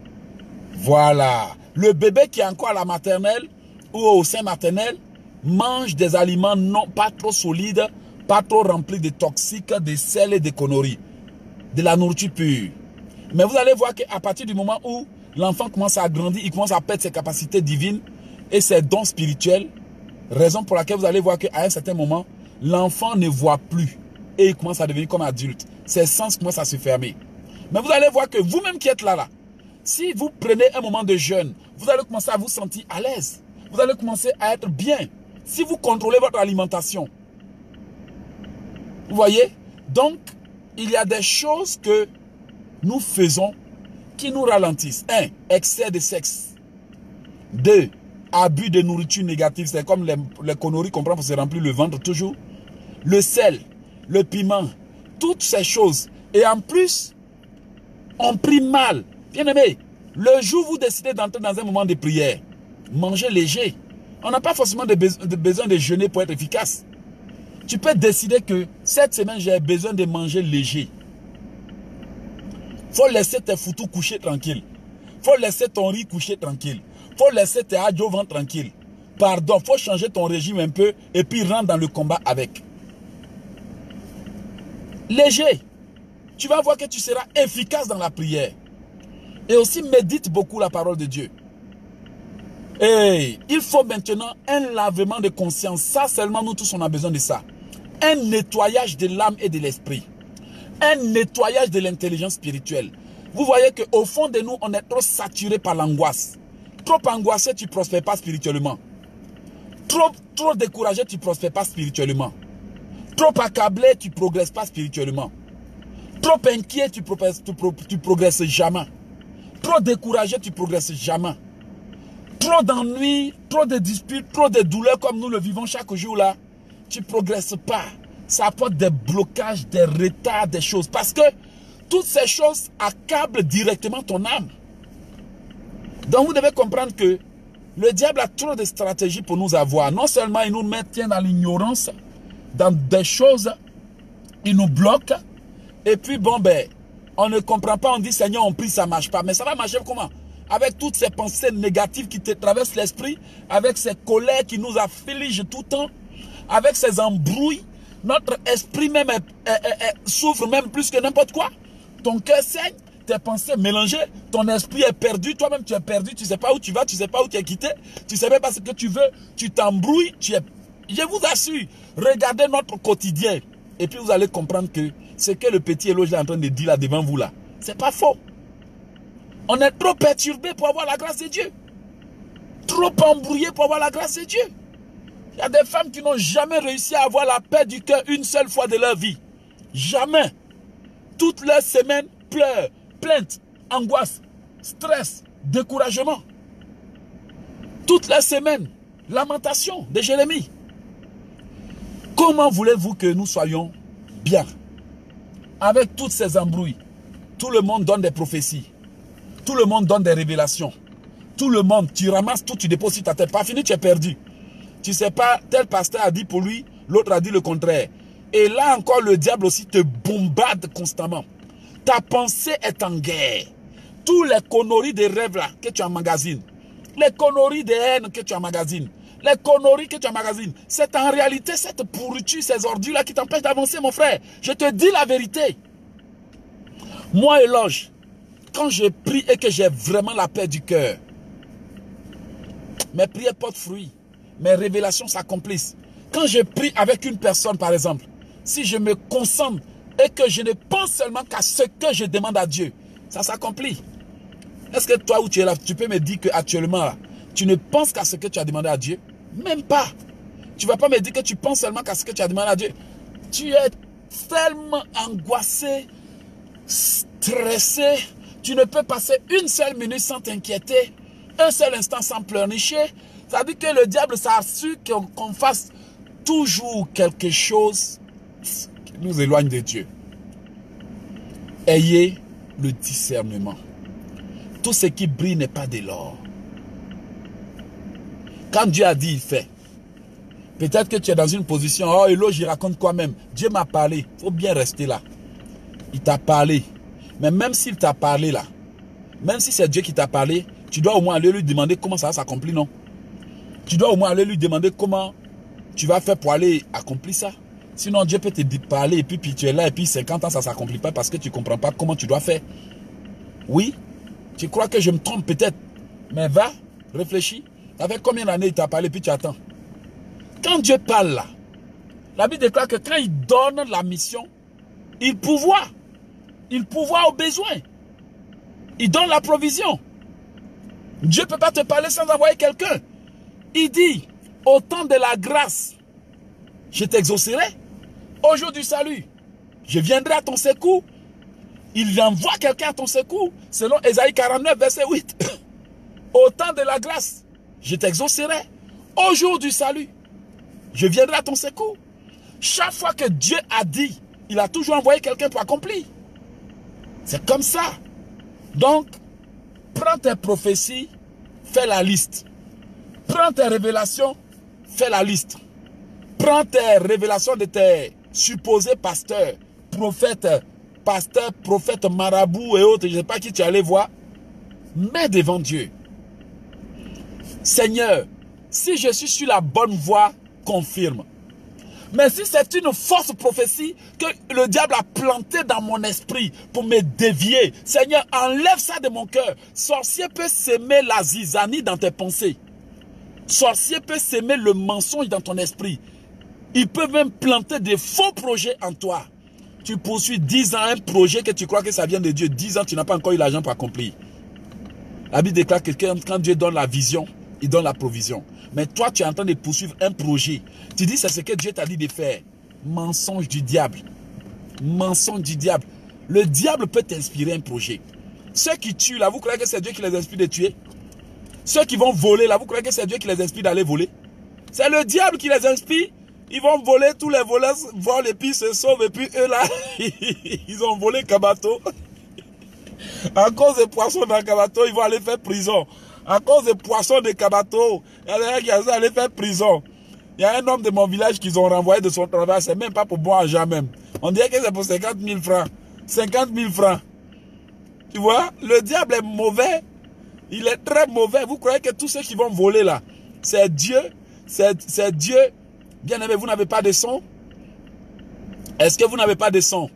Voilà. Le bébé qui est encore à la maternelle ou au sein maternel mange des aliments non pas trop solides, pas trop remplis de toxiques, de sel et de conneries. De la nourriture pure. Mais vous allez voir qu'à partir du moment où l'enfant commence à grandir, il commence à perdre ses capacités divines et ses dons spirituels. Raison pour laquelle vous allez voir qu'à un certain moment, l'enfant ne voit plus et il commence à devenir comme adulte. Ses sens commencent à se fermer. Mais vous allez voir que vous-même qui êtes là, là, si vous prenez un moment de jeûne, vous allez commencer à vous sentir à l'aise. Vous allez commencer à être bien. Si vous contrôlez votre alimentation. Vous voyez? Donc, il y a des choses que nous faisons qui nous ralentissent. Un, excès de sexe. Deux, abus de nourriture négative. C'est comme les, les conneries qu'on prend pour se remplir le ventre toujours. Le sel, le piment, toutes ces choses. Et en plus, on prie mal. Bien aimé, le jour où vous décidez d'entrer dans un moment de prière, mangez léger. On n'a pas forcément de, be de besoin de jeûner pour être efficace. Tu peux décider que cette semaine, j'ai besoin de manger léger. Il faut laisser tes foutous coucher tranquille. Il faut laisser ton riz coucher tranquille. Il faut laisser tes adjuvants tranquille. Pardon, il faut changer ton régime un peu et puis rentrer dans le combat avec. Léger. Tu vas voir que tu seras efficace dans la prière. Et aussi médite beaucoup la parole de Dieu. Et il faut maintenant un lavement de conscience. Ça seulement, nous tous, on a besoin de ça. Un nettoyage de l'âme et de l'esprit. Un nettoyage de l'intelligence spirituelle. Vous voyez qu'au fond de nous, on est trop saturé par l'angoisse. Trop angoissé, tu ne prospères pas spirituellement. Trop, trop découragé, tu ne prospères pas spirituellement. Trop accablé, tu ne progresses pas spirituellement. Trop inquiet, tu ne progresses jamais. Trop découragé, tu ne progresses jamais. Trop d'ennuis, trop de disputes, trop de douleurs comme nous le vivons chaque jour là, tu ne progresses pas. Ça apporte des blocages, des retards, des choses. Parce que toutes ces choses accablent directement ton âme. Donc vous devez comprendre que le diable a trop de stratégies pour nous avoir. Non seulement il nous maintient dans l'ignorance, dans des choses, il nous bloque. Et puis bon ben, on ne comprend pas, on dit Seigneur on prie, ça ne marche pas. Mais ça va marcher comment? Avec toutes ces pensées négatives qui te traversent l'esprit, avec ces colères qui nous affligent tout le temps, avec ces embrouilles, notre esprit même est, est, est, est, souffre même plus que n'importe quoi. Ton cœur saigne, tes pensées mélangées, ton esprit est perdu, toi-même tu es perdu, tu ne sais pas où tu vas, tu ne sais pas où tu es quitté, tu ne sais même pas ce que tu veux, tu t'embrouilles, tu es... Je vous assure, regardez notre quotidien et puis vous allez comprendre que ce que le petit éloge est en train de dire là devant vous là, c'est pas faux. On est trop perturbé pour avoir la grâce de Dieu. Trop embrouillé pour avoir la grâce de Dieu. Il y a des femmes qui n'ont jamais réussi à avoir la paix du cœur une seule fois de leur vie. Jamais. Toutes leurs semaines, pleurs, plaintes, angoisse, stress, découragement. Toutes les semaines, lamentation de Jérémie. Comment voulez-vous que nous soyons bien? Avec toutes ces embrouilles, tout le monde donne des prophéties. Tout le monde donne des révélations. Tout le monde, tu ramasses tout, tu déposes sur ta tête. Pas fini, tu es perdu. Tu ne sais pas, tel pasteur a dit pour lui, l'autre a dit le contraire. Et là encore, le diable aussi te bombarde constamment. Ta pensée est en guerre. Tous les conneries de rêves là que tu emmagasines, les conneries de haine que tu emmagasines, les conneries que tu emmagasines, c'est en réalité cette pourriture, ces ordures là qui t'empêchent d'avancer, mon frère. Je te dis la vérité. Moi, Éloge, quand je prie et que j'ai vraiment la paix du cœur, mes prières portent fruit, mes révélations s'accomplissent. Quand je prie avec une personne, par exemple, si je me concentre et que je ne pense seulement qu'à ce que je demande à Dieu, ça s'accomplit. Est-ce que toi où tu es là, tu peux me dire qu'actuellement, tu ne penses qu'à ce que tu as demandé à Dieu? Même pas. Tu ne vas pas me dire que tu penses seulement qu'à ce que tu as demandé à Dieu. Tu es tellement angoissé, stressé. Tu ne peux passer une seule minute sans t'inquiéter, un seul instant sans pleurnicher. Ça veut dire que le diable s'assure qu'on qu'on fasse toujours quelque chose qui nous éloigne de Dieu. Ayez le discernement. Tout ce qui brille n'est pas de l'or. Quand Dieu a dit, il fait. Peut-être que tu es dans une position, oh Elo, j'y raconte quoi même. Dieu m'a parlé, il faut bien rester là. Il t'a parlé. Mais même s'il t'a parlé là, même si c'est Dieu qui t'a parlé, tu dois au moins aller lui demander comment ça va s'accomplir, non? Tu dois au moins aller lui demander comment tu vas faire pour aller accomplir ça. Sinon Dieu peut te parler et puis, puis tu es là et puis cinquante ans ça ne s'accomplit pas parce que tu ne comprends pas comment tu dois faire. Oui, Tu crois que je me trompe peut-être. Mais va, réfléchis. Avec combien d'années il t'a parlé, puis tu attends. Quand Dieu parle là, la Bible déclare que quand il donne la mission, il pourvoit. Il pourvoit aux besoins. Il donne la provision. Dieu ne peut pas te parler sans envoyer quelqu'un. Il dit, au temps de la grâce, je t'exaucerai. Au jour du salut, je viendrai à ton secours. Il envoie quelqu'un à ton secours, selon Ésaïe quarante-neuf, verset huit. Au temps de la grâce, je t'exaucerai. Au jour du salut, je viendrai à ton secours. Chaque fois que Dieu a dit, il a toujours envoyé quelqu'un pour accomplir. C'est comme ça. Donc, prends tes prophéties, fais la liste. Prends tes révélations, fais la liste. Prends tes révélations de tes supposés pasteurs, prophètes, pasteurs, prophètes, marabouts et autres, je ne sais pas qui tu allais voir. Mets devant Dieu. Seigneur, si je suis sur la bonne voie, confirme. Mais si c'est une fausse prophétie que le diable a plantée dans mon esprit pour me dévier, Seigneur, enlève ça de mon cœur. Sorcier peut s'aimer la zizanie dans tes pensées. Sorcier peut s'aimer le mensonge dans ton esprit. Il peut même planter des faux projets en toi. Tu poursuis dix ans un projet que tu crois que ça vient de Dieu. dix ans, tu n'as pas encore eu l'argent pour accomplir. La Bible déclare que quand Dieu donne la vision, il donne la provision. Mais toi, tu es en train de poursuivre un projet. Tu dis, c'est ce que Dieu t'a dit de faire. Mensonge du diable. Mensonge du diable. Le diable peut t'inspirer un projet. Ceux qui tuent, là, vous croyez que c'est Dieu qui les inspire de tuer? Ceux qui vont voler, là, vous croyez que c'est Dieu qui les inspire d'aller voler? C'est le diable qui les inspire. Ils vont voler, tous les voleurs volent et puis se sauvent. Et puis eux, là, ils ont volé Kabato. À cause des poissons dans Kabato, ils vont aller faire prison. À cause des poissons de Kabato, il y a des gens qui vont aller faire prison. Il y a un homme de mon village qu'ils ont renvoyé de son travail. C'est même pas pour bon argent même. On dirait que c'est pour cinquante mille francs. cinquante mille francs. Tu vois, le diable est mauvais. Il est très mauvais. Vous croyez que tous ceux qui vont voler là, c'est Dieu. C'est Dieu. Bien aimé, vous n'avez pas de son? Est-ce que vous n'avez pas de son?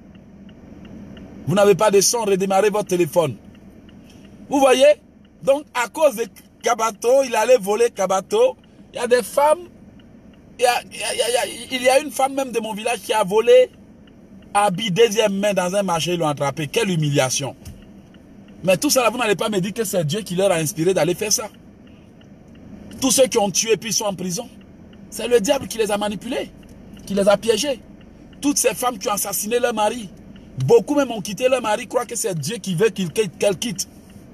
Vous n'avez pas de son, redémarrez votre téléphone. Vous voyez? Donc, à cause de Kabato, il allait voler Kabato. Il y a des femmes, il y a, il y a, il y a, il y a une femme même de mon village qui a volé habit deuxième main dans un marché, ils l'ont attrapé. Quelle humiliation. Mais tout ça, là, vous n'allez pas me dire que c'est Dieu qui leur a inspiré d'aller faire ça. Tous ceux qui ont tué puis sont en prison, c'est le diable qui les a manipulés, qui les a piégés. Toutes ces femmes qui ont assassiné leur mari, beaucoup même ont quitté leur mari, croient que c'est Dieu qui veut qu'elles qu quittent.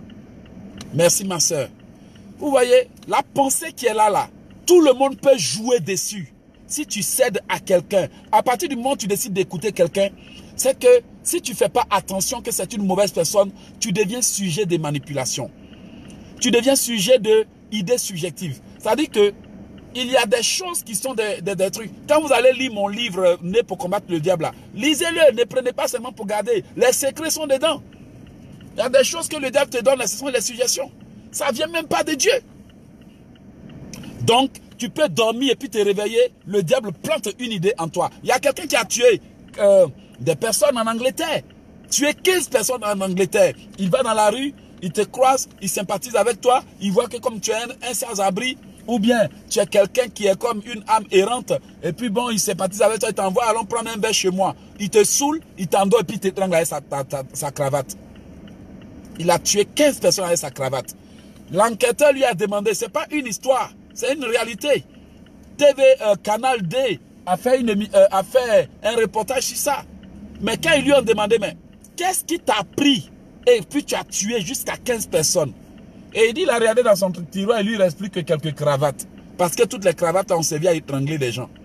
Merci ma soeur. Vous voyez, la pensée qui est là, là, tout le monde peut jouer dessus. Si tu cèdes à quelqu'un, à partir du moment où tu décides d'écouter quelqu'un, c'est que si tu ne fais pas attention que c'est une mauvaise personne, tu deviens sujet de manipulation. Tu deviens sujet d'idées subjectives. C'est-à-dire que il y a des choses qui sont des, des, des trucs. Quand vous allez lire mon livre « Né pour combattre le diable », lisez-le, ne prenez pas seulement pour garder. Les secrets sont dedans. Il y a des choses que le diable te donne, ce sont les suggestions. Ça ne vient même pas de Dieu. Donc, tu peux dormir et puis te réveiller, le diable plante une idée en toi. Il y a quelqu'un qui a tué euh, des personnes en Angleterre. Tué quinze personnes en Angleterre. Il va dans la rue, il te croise, il sympathise avec toi, il voit que comme tu es un, un sans-abri, ou bien tu es quelqu'un qui est comme une âme errante, et puis bon, il sympathise avec toi, il t'envoie, allons prendre un verre chez moi. Il te saoule, il t'endort et puis il t'étrangle avec sa, ta, ta, sa cravate. Il a tué quinze personnes avec sa cravate. L'enquêteur lui a demandé, ce n'est pas une histoire, c'est une réalité. T V euh, Canal D a fait, une, euh, a fait un reportage sur ça. Mais quand ils lui ont demandé, mais qu'est-ce qui t'a pris? Et puis tu as tué jusqu'à quinze personnes. Et il dit, il a regardé dans son tiroir et lui il ne reste plus que quelques cravates. Parce que toutes les cravates ont servi à étrangler des gens.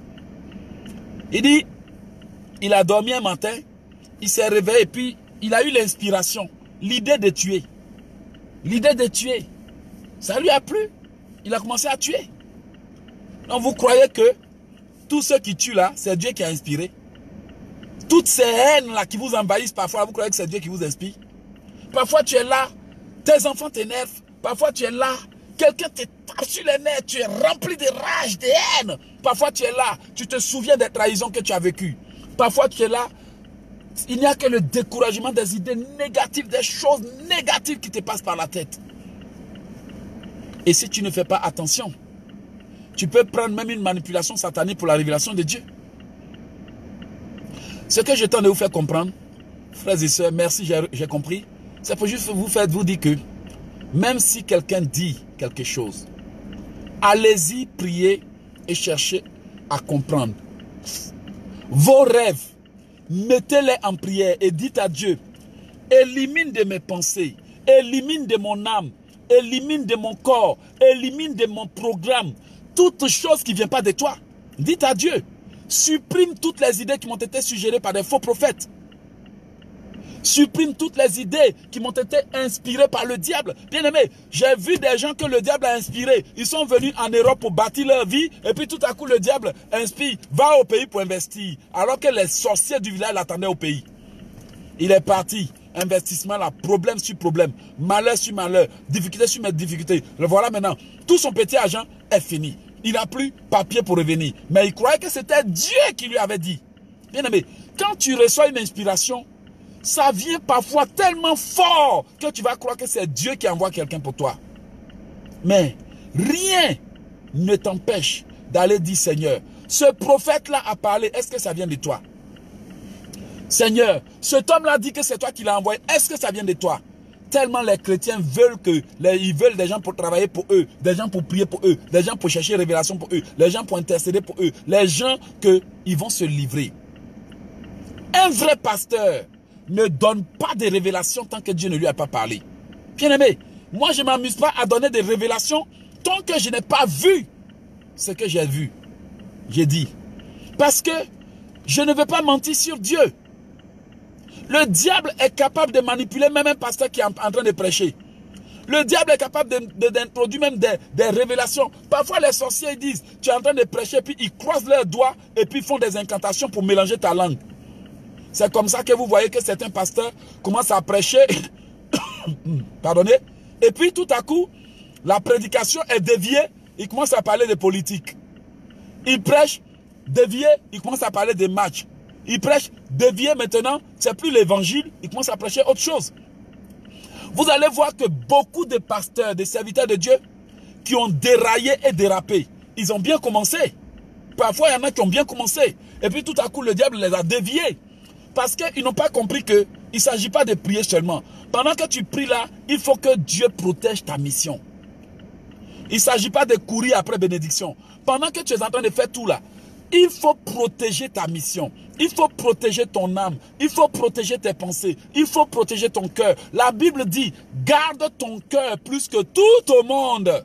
Il dit, il a dormi un matin, il s'est réveillé et puis il a eu l'inspiration, l'idée de tuer. L'idée de tuer, ça lui a plu. Il a commencé à tuer. Donc vous croyez que tous ceux qui tuent là, c'est Dieu qui a inspiré? Toutes ces haines là qui vous envahissent parfois, vous croyez que c'est Dieu qui vous inspire? Parfois tu es là, tes enfants t'énervent. Parfois tu es là, quelqu'un te tape sur les nerfs, tu es rempli de rage, de haine. Parfois tu es là, tu te souviens des trahisons que tu as vécues. Parfois tu es là, Il n'y a que le découragement des idées négatives, des choses négatives qui te passent par la tête. Et si tu ne fais pas attention, tu peux prendre même une manipulation satanique pour la révélation de Dieu. Ce que je tente de vous faire comprendre, frères et sœurs, merci, j'ai compris. C'est pour juste vous faire vous dire que même si quelqu'un dit quelque chose, allez-y, priez et cherchez à comprendre. Vos rêves, mettez-les en prière et dites à Dieu, élimine de mes pensées, élimine de mon âme, élimine de mon corps, élimine de mon programme, toute chose qui ne vient pas de toi. Dites à Dieu, supprime toutes les idées qui m'ont été suggérées par des faux prophètes. Supprime toutes les idées qui m'ont été inspirées par le diable. Bien aimé, j'ai vu des gens que le diable a inspirés. Ils sont venus en Europe pour bâtir leur vie. Et puis tout à coup, le diable inspire, va au pays pour investir. Alors que les sorciers du village l'attendaient au pays. Il est parti. Investissement là, problème sur problème. Malheur sur malheur. Difficulté sur difficulté. Le voilà maintenant. Tout son petit argent est fini. Il n'a plus papier pour revenir. Mais il croyait que c'était Dieu qui lui avait dit. Bien aimé, quand tu reçois une inspiration, ça vient parfois tellement fort que tu vas croire que c'est Dieu qui envoie quelqu'un pour toi. Mais rien ne t'empêche d'aller dire, Seigneur, ce prophète-là a parlé, est-ce que ça vient de toi? Seigneur, cet homme-là dit que c'est toi qui l'as envoyé, est-ce que ça vient de toi? Tellement les chrétiens veulent que les, ils veulent des gens pour travailler pour eux, des gens pour prier pour eux, des gens pour chercher révélation pour eux, les gens pour intercéder pour eux, les gens que ils vont se livrer. Un vrai pasteur ne donne pas de révélations tant que Dieu ne lui a pas parlé. Bien aimé, moi je ne m'amuse pas à donner des révélations tant que je n'ai pas vu ce que j'ai vu. J'ai dit. Parce que je ne veux pas mentir sur Dieu. Le diable est capable de manipuler même un pasteur qui est en, en train de prêcher. Le diable est capable d'introduire même des, des révélations. Parfois les sorciers disent, tu es en train de prêcher, puis ils croisent leurs doigts et puis font des incantations pour mélanger ta langue. C'est comme ça que vous voyez que certains pasteurs commencent à prêcher, pardonnez, et puis tout à coup, la prédication est déviée, ils commencent à parler de politique. Ils prêchent, déviés, ils commencent à parler des matchs. Ils prêchent, déviés maintenant, c'est plus l'évangile, ils commencent à prêcher autre chose. Vous allez voir que beaucoup de pasteurs, des serviteurs de Dieu, qui ont déraillé et dérapé, ils ont bien commencé. Parfois, il y en a qui ont bien commencé. Et puis tout à coup, le diable les a déviés. Parce qu'ils n'ont pas compris qu'il ne s'agit pas de prier seulement. Pendant que tu pries là, il faut que Dieu protège ta mission. Il ne s'agit pas de courir après bénédiction. Pendant que tu es en train de faire tout là, il faut protéger ta mission. Il faut protéger ton âme. Il faut protéger tes pensées. Il faut protéger ton cœur. La Bible dit, garde ton cœur plus que tout au monde.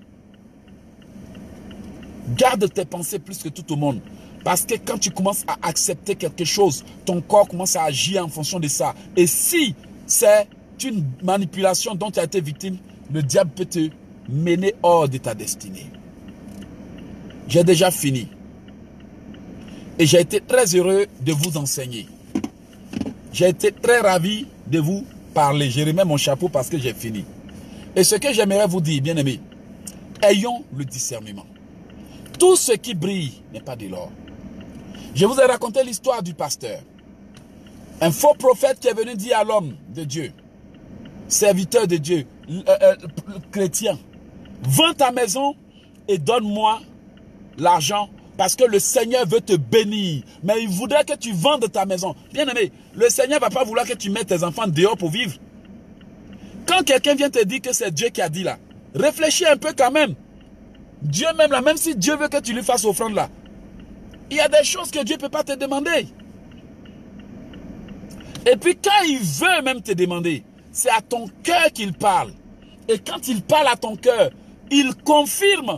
Garde tes pensées plus que tout au monde. Parce que quand tu commences à accepter quelque chose, ton corps commence à agir en fonction de ça. Et si c'est une manipulation dont tu as été victime, le diable peut te mener hors de ta destinée. J'ai déjà fini. Et j'ai été très heureux de vous enseigner. J'ai été très ravi de vous parler. Je remets mon chapeau parce que j'ai fini. Et ce que j'aimerais vous dire, bien aimés, ayons le discernement. Tout ce qui brille n'est pas de l'or. Je vous ai raconté l'histoire du pasteur. Un faux prophète qui est venu dire à l'homme de Dieu, serviteur de Dieu, euh, euh, chrétien, vends ta maison et donne-moi l'argent parce que le Seigneur veut te bénir. Mais il voudrait que tu vendes ta maison. Bien aimé, le Seigneur ne va pas vouloir que tu mettes tes enfants dehors pour vivre. Quand quelqu'un vient te dire que c'est Dieu qui a dit là, réfléchis un peu quand même. Dieu même là, même si Dieu veut que tu lui fasses offrande là, il y a des choses que Dieu ne peut pas te demander. Et puis quand il veut même te demander, c'est à ton cœur qu'il parle. Et quand il parle à ton cœur, il confirme.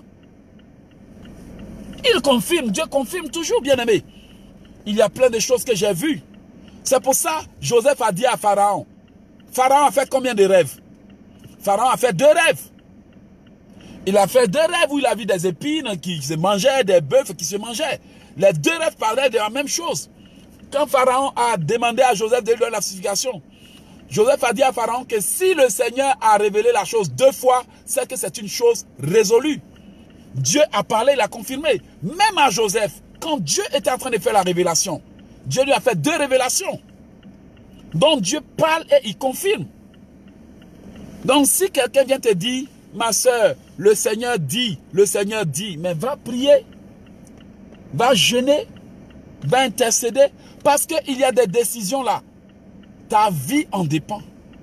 Il confirme, Dieu confirme toujours, bien aimé. Il y a plein de choses que j'ai vues. C'est pour ça, Joseph a dit à Pharaon. Pharaon a fait combien de rêves? Pharaon a fait deux rêves. Il a fait deux rêves où il a vu des épines qui se mangeaient, des bœufs qui se mangeaient. Les deux rêves parlaient de la même chose. Quand Pharaon a demandé à Joseph de lui donner la signification, Joseph a dit à Pharaon que si le Seigneur a révélé la chose deux fois, c'est que c'est une chose résolue. Dieu a parlé, il a confirmé. Même à Joseph, quand Dieu était en train de faire la révélation, Dieu lui a fait deux révélations. Donc Dieu parle et il confirme. Donc si quelqu'un vient te dire, ma soeur, le Seigneur dit, le Seigneur dit, mais va prier, va jeûner, va intercéder, parce qu'il y a des décisions là. Ta vie en dépend.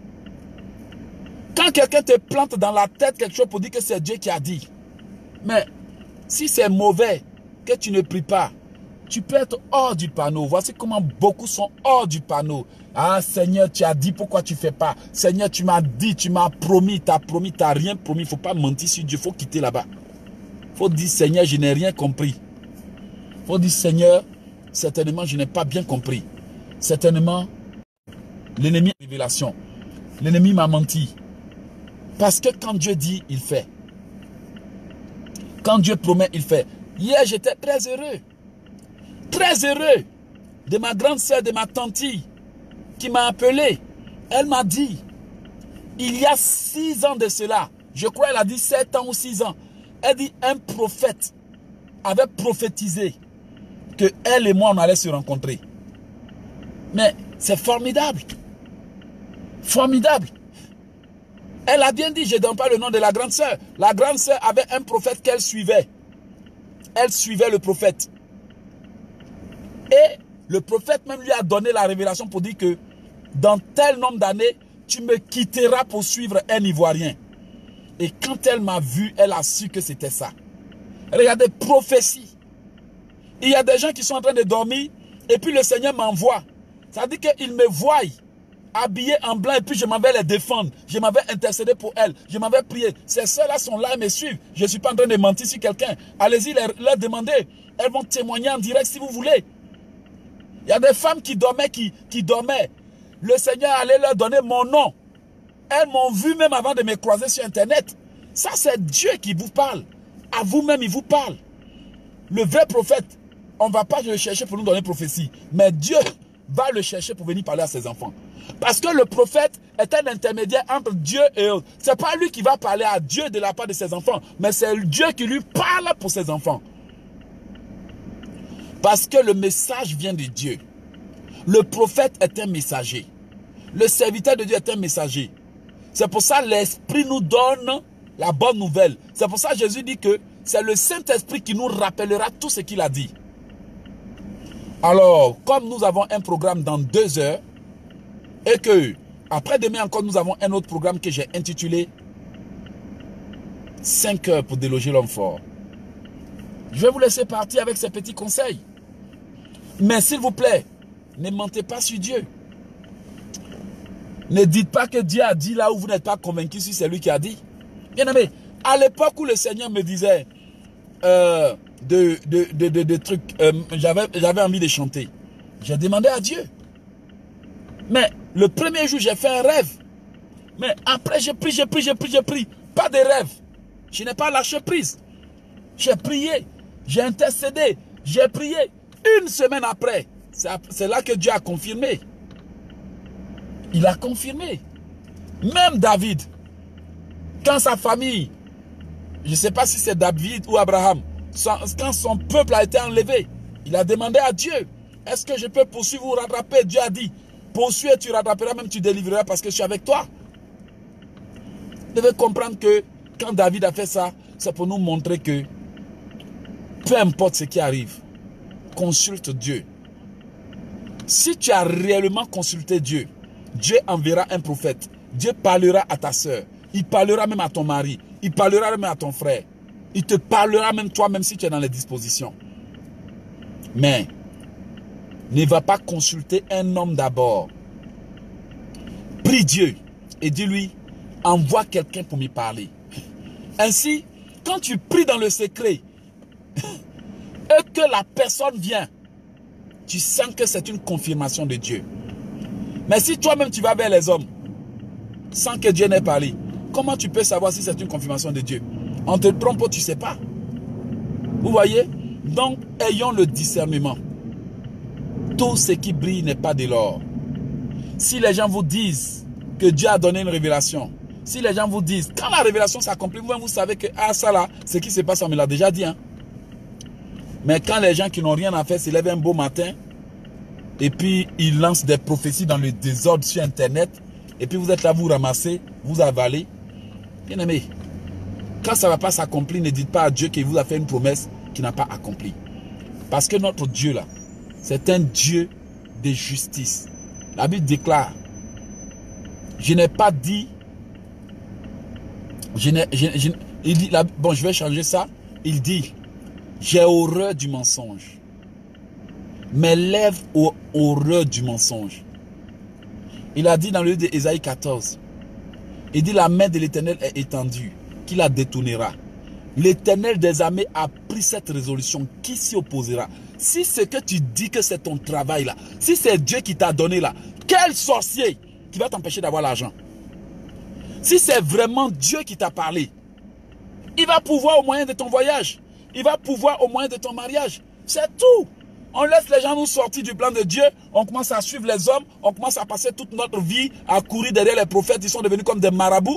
Quand quelqu'un te plante dans la tête quelque chose pour dire que c'est Dieu qui a dit, mais si c'est mauvais, que tu ne pries pas, tu peux être hors du panneau. Voici comment beaucoup sont hors du panneau. Ah Seigneur, tu as dit, pourquoi tu ne fais pas? Seigneur, tu m'as dit, tu m'as promis, tu as promis, tu n'as rien promis. Il ne faut pas mentir sur Dieu, il faut quitter là-bas. Il faut dire, Seigneur, je n'ai rien compris. Il faut dire, Seigneur, certainement, je n'ai pas bien compris. Certainement, l'ennemi a révélation. L'ennemi m'a menti. Parce que quand Dieu dit, il fait. Quand Dieu promet, il fait. Hier, j'étais très heureux. Très heureux de ma grande soeur, de ma tante qui m'a appelé. Elle m'a dit, il y a six ans de cela, je crois qu'elle a dit sept ans ou six ans, elle dit un prophète avait prophétisé que elle et moi on allait se rencontrer. Mais c'est formidable. Formidable. Elle a bien dit, je ne donne pas le nom de la grande sœur. La grande sœur avait un prophète qu'elle suivait. Elle suivait le prophète. Et le prophète même lui a donné la révélation pour dire que dans tel nombre d'années, tu me quitteras pour suivre un Ivoirien. Et quand elle m'a vu, elle a su que c'était ça. Regardez, prophétie. Il y a des gens qui sont en train de dormir et puis le Seigneur m'envoie. Ça veut dire qu'il me voit habillé en blanc et puis je m'en vais les défendre. Je m'en vais intercéder pour elles. Je m'en vais prier. Ces sœurs-là sont là et me suivent. Je ne suis pas en train de mentir sur quelqu'un. Allez-y leur, leur demander. Elles vont témoigner en direct si vous voulez. Il y a des femmes qui dormaient, qui, qui dormaient. Le Seigneur allait leur donner mon nom. Elles m'ont vu même avant de me croiser sur Internet. Ça, c'est Dieu qui vous parle. À vous-même, il vous parle. Le vrai prophète, on ne va pas le chercher pour nous donner prophétie. Mais Dieu va le chercher pour venir parler à ses enfants. Parce que le prophète est un intermédiaire entre Dieu et eux. Ce n'est pas lui qui va parler à Dieu de la part de ses enfants. Mais c'est Dieu qui lui parle pour ses enfants. Parce que le message vient de Dieu. Le prophète est un messager. Le serviteur de Dieu est un messager. C'est pour ça que l'Esprit nous donne la bonne nouvelle. C'est pour ça que Jésus dit que c'est le Saint-Esprit qui nous rappellera tout ce qu'il a dit. Alors, comme nous avons un programme dans deux heures, et que après-demain encore nous avons un autre programme que j'ai intitulé cinq heures pour déloger l'homme fort. Je vais vous laisser partir avec ces petits conseils. Mais s'il vous plaît, ne mentez pas sur Dieu. Ne dites pas que Dieu a dit là où vous n'êtes pas convaincu si c'est lui qui a dit. Bien aimé, à l'époque où le Seigneur me disait euh, de, de, de, de, de trucs, euh, j'avais envie de chanter. J'ai demandé à Dieu. Mais le premier jour, j'ai fait un rêve. Mais après, j'ai pris, j'ai pris, j'ai pris, j'ai pris. Pas de rêve. Je n'ai pas lâché prise. J'ai prié, j'ai intercédé, j'ai prié. Une semaine après, c'est là que Dieu a confirmé. Il a confirmé. Même David, quand sa famille, je ne sais pas si c'est David ou Abraham, quand son peuple a été enlevé, il a demandé à Dieu, est-ce que je peux poursuivre ou rattraper? Dieu a dit, poursuis et tu rattraperas, même tu délivreras parce que je suis avec toi. Vous devez comprendre que quand David a fait ça, c'est pour nous montrer que peu importe ce qui arrive, consulte Dieu. Si tu as réellement consulté Dieu, Dieu enverra un prophète. Dieu parlera à ta soeur. Il parlera même à ton mari. Il parlera même à ton frère. Il te parlera même toi, même si tu es dans les dispositions. Mais ne va pas consulter un homme d'abord. Prie Dieu et dis-lui, envoie quelqu'un pour m'y parler. Ainsi, quand tu pries dans le secret et que la personne vient, tu sens que c'est une confirmation de Dieu. Mais si toi-même tu vas vers les hommes sans que Dieu n'ait parlé, comment tu peux savoir si c'est une confirmation de Dieu? On te trompe, tu ne sais pas. Vous voyez? Donc, ayons le discernement. Tout ce qui brille n'est pas de l'or. Si les gens vous disent que Dieu a donné une révélation, si les gens vous disent, quand la révélation s'accomplit, vous, vous savez que ah, ça là, ce qui se passe, on me l'a déjà dit. Hein? Mais quand les gens qui n'ont rien à faire se lèvent un beau matin, et puis il lance des prophéties dans le désordre sur Internet, et puis vous êtes là, vous ramassez, vous avalez. Bien aimé, quand ça ne va pas s'accomplir, ne dites pas à Dieu qu'il vous a fait une promesse qu'il n'a pas accomplie. Parce que notre Dieu là, c'est un Dieu de justice. La Bible déclare, je n'ai pas dit, je n'ai, je, je, il dit, la, bon je vais changer ça, il dit, j'ai horreur du mensonge. Mes lèvres ont horreur du mensonge. Il a dit dans le livre d'Ésaïe quatorze, il dit la main de l'Éternel est étendue, qui la détournera. L'Éternel des armées a pris cette résolution, qui s'y opposera? Si ce que tu dis que c'est ton travail là, si c'est Dieu qui t'a donné là, quel sorcier qui va t'empêcher d'avoir l'argent? Si c'est vraiment Dieu qui t'a parlé, il va pouvoir au moyen de ton voyage, il va pouvoir au moyen de ton mariage. C'est tout. On laisse les gens nous sortir du plan de Dieu, on commence à suivre les hommes, on commence à passer toute notre vie à courir derrière les prophètes, ils sont devenus comme des marabouts.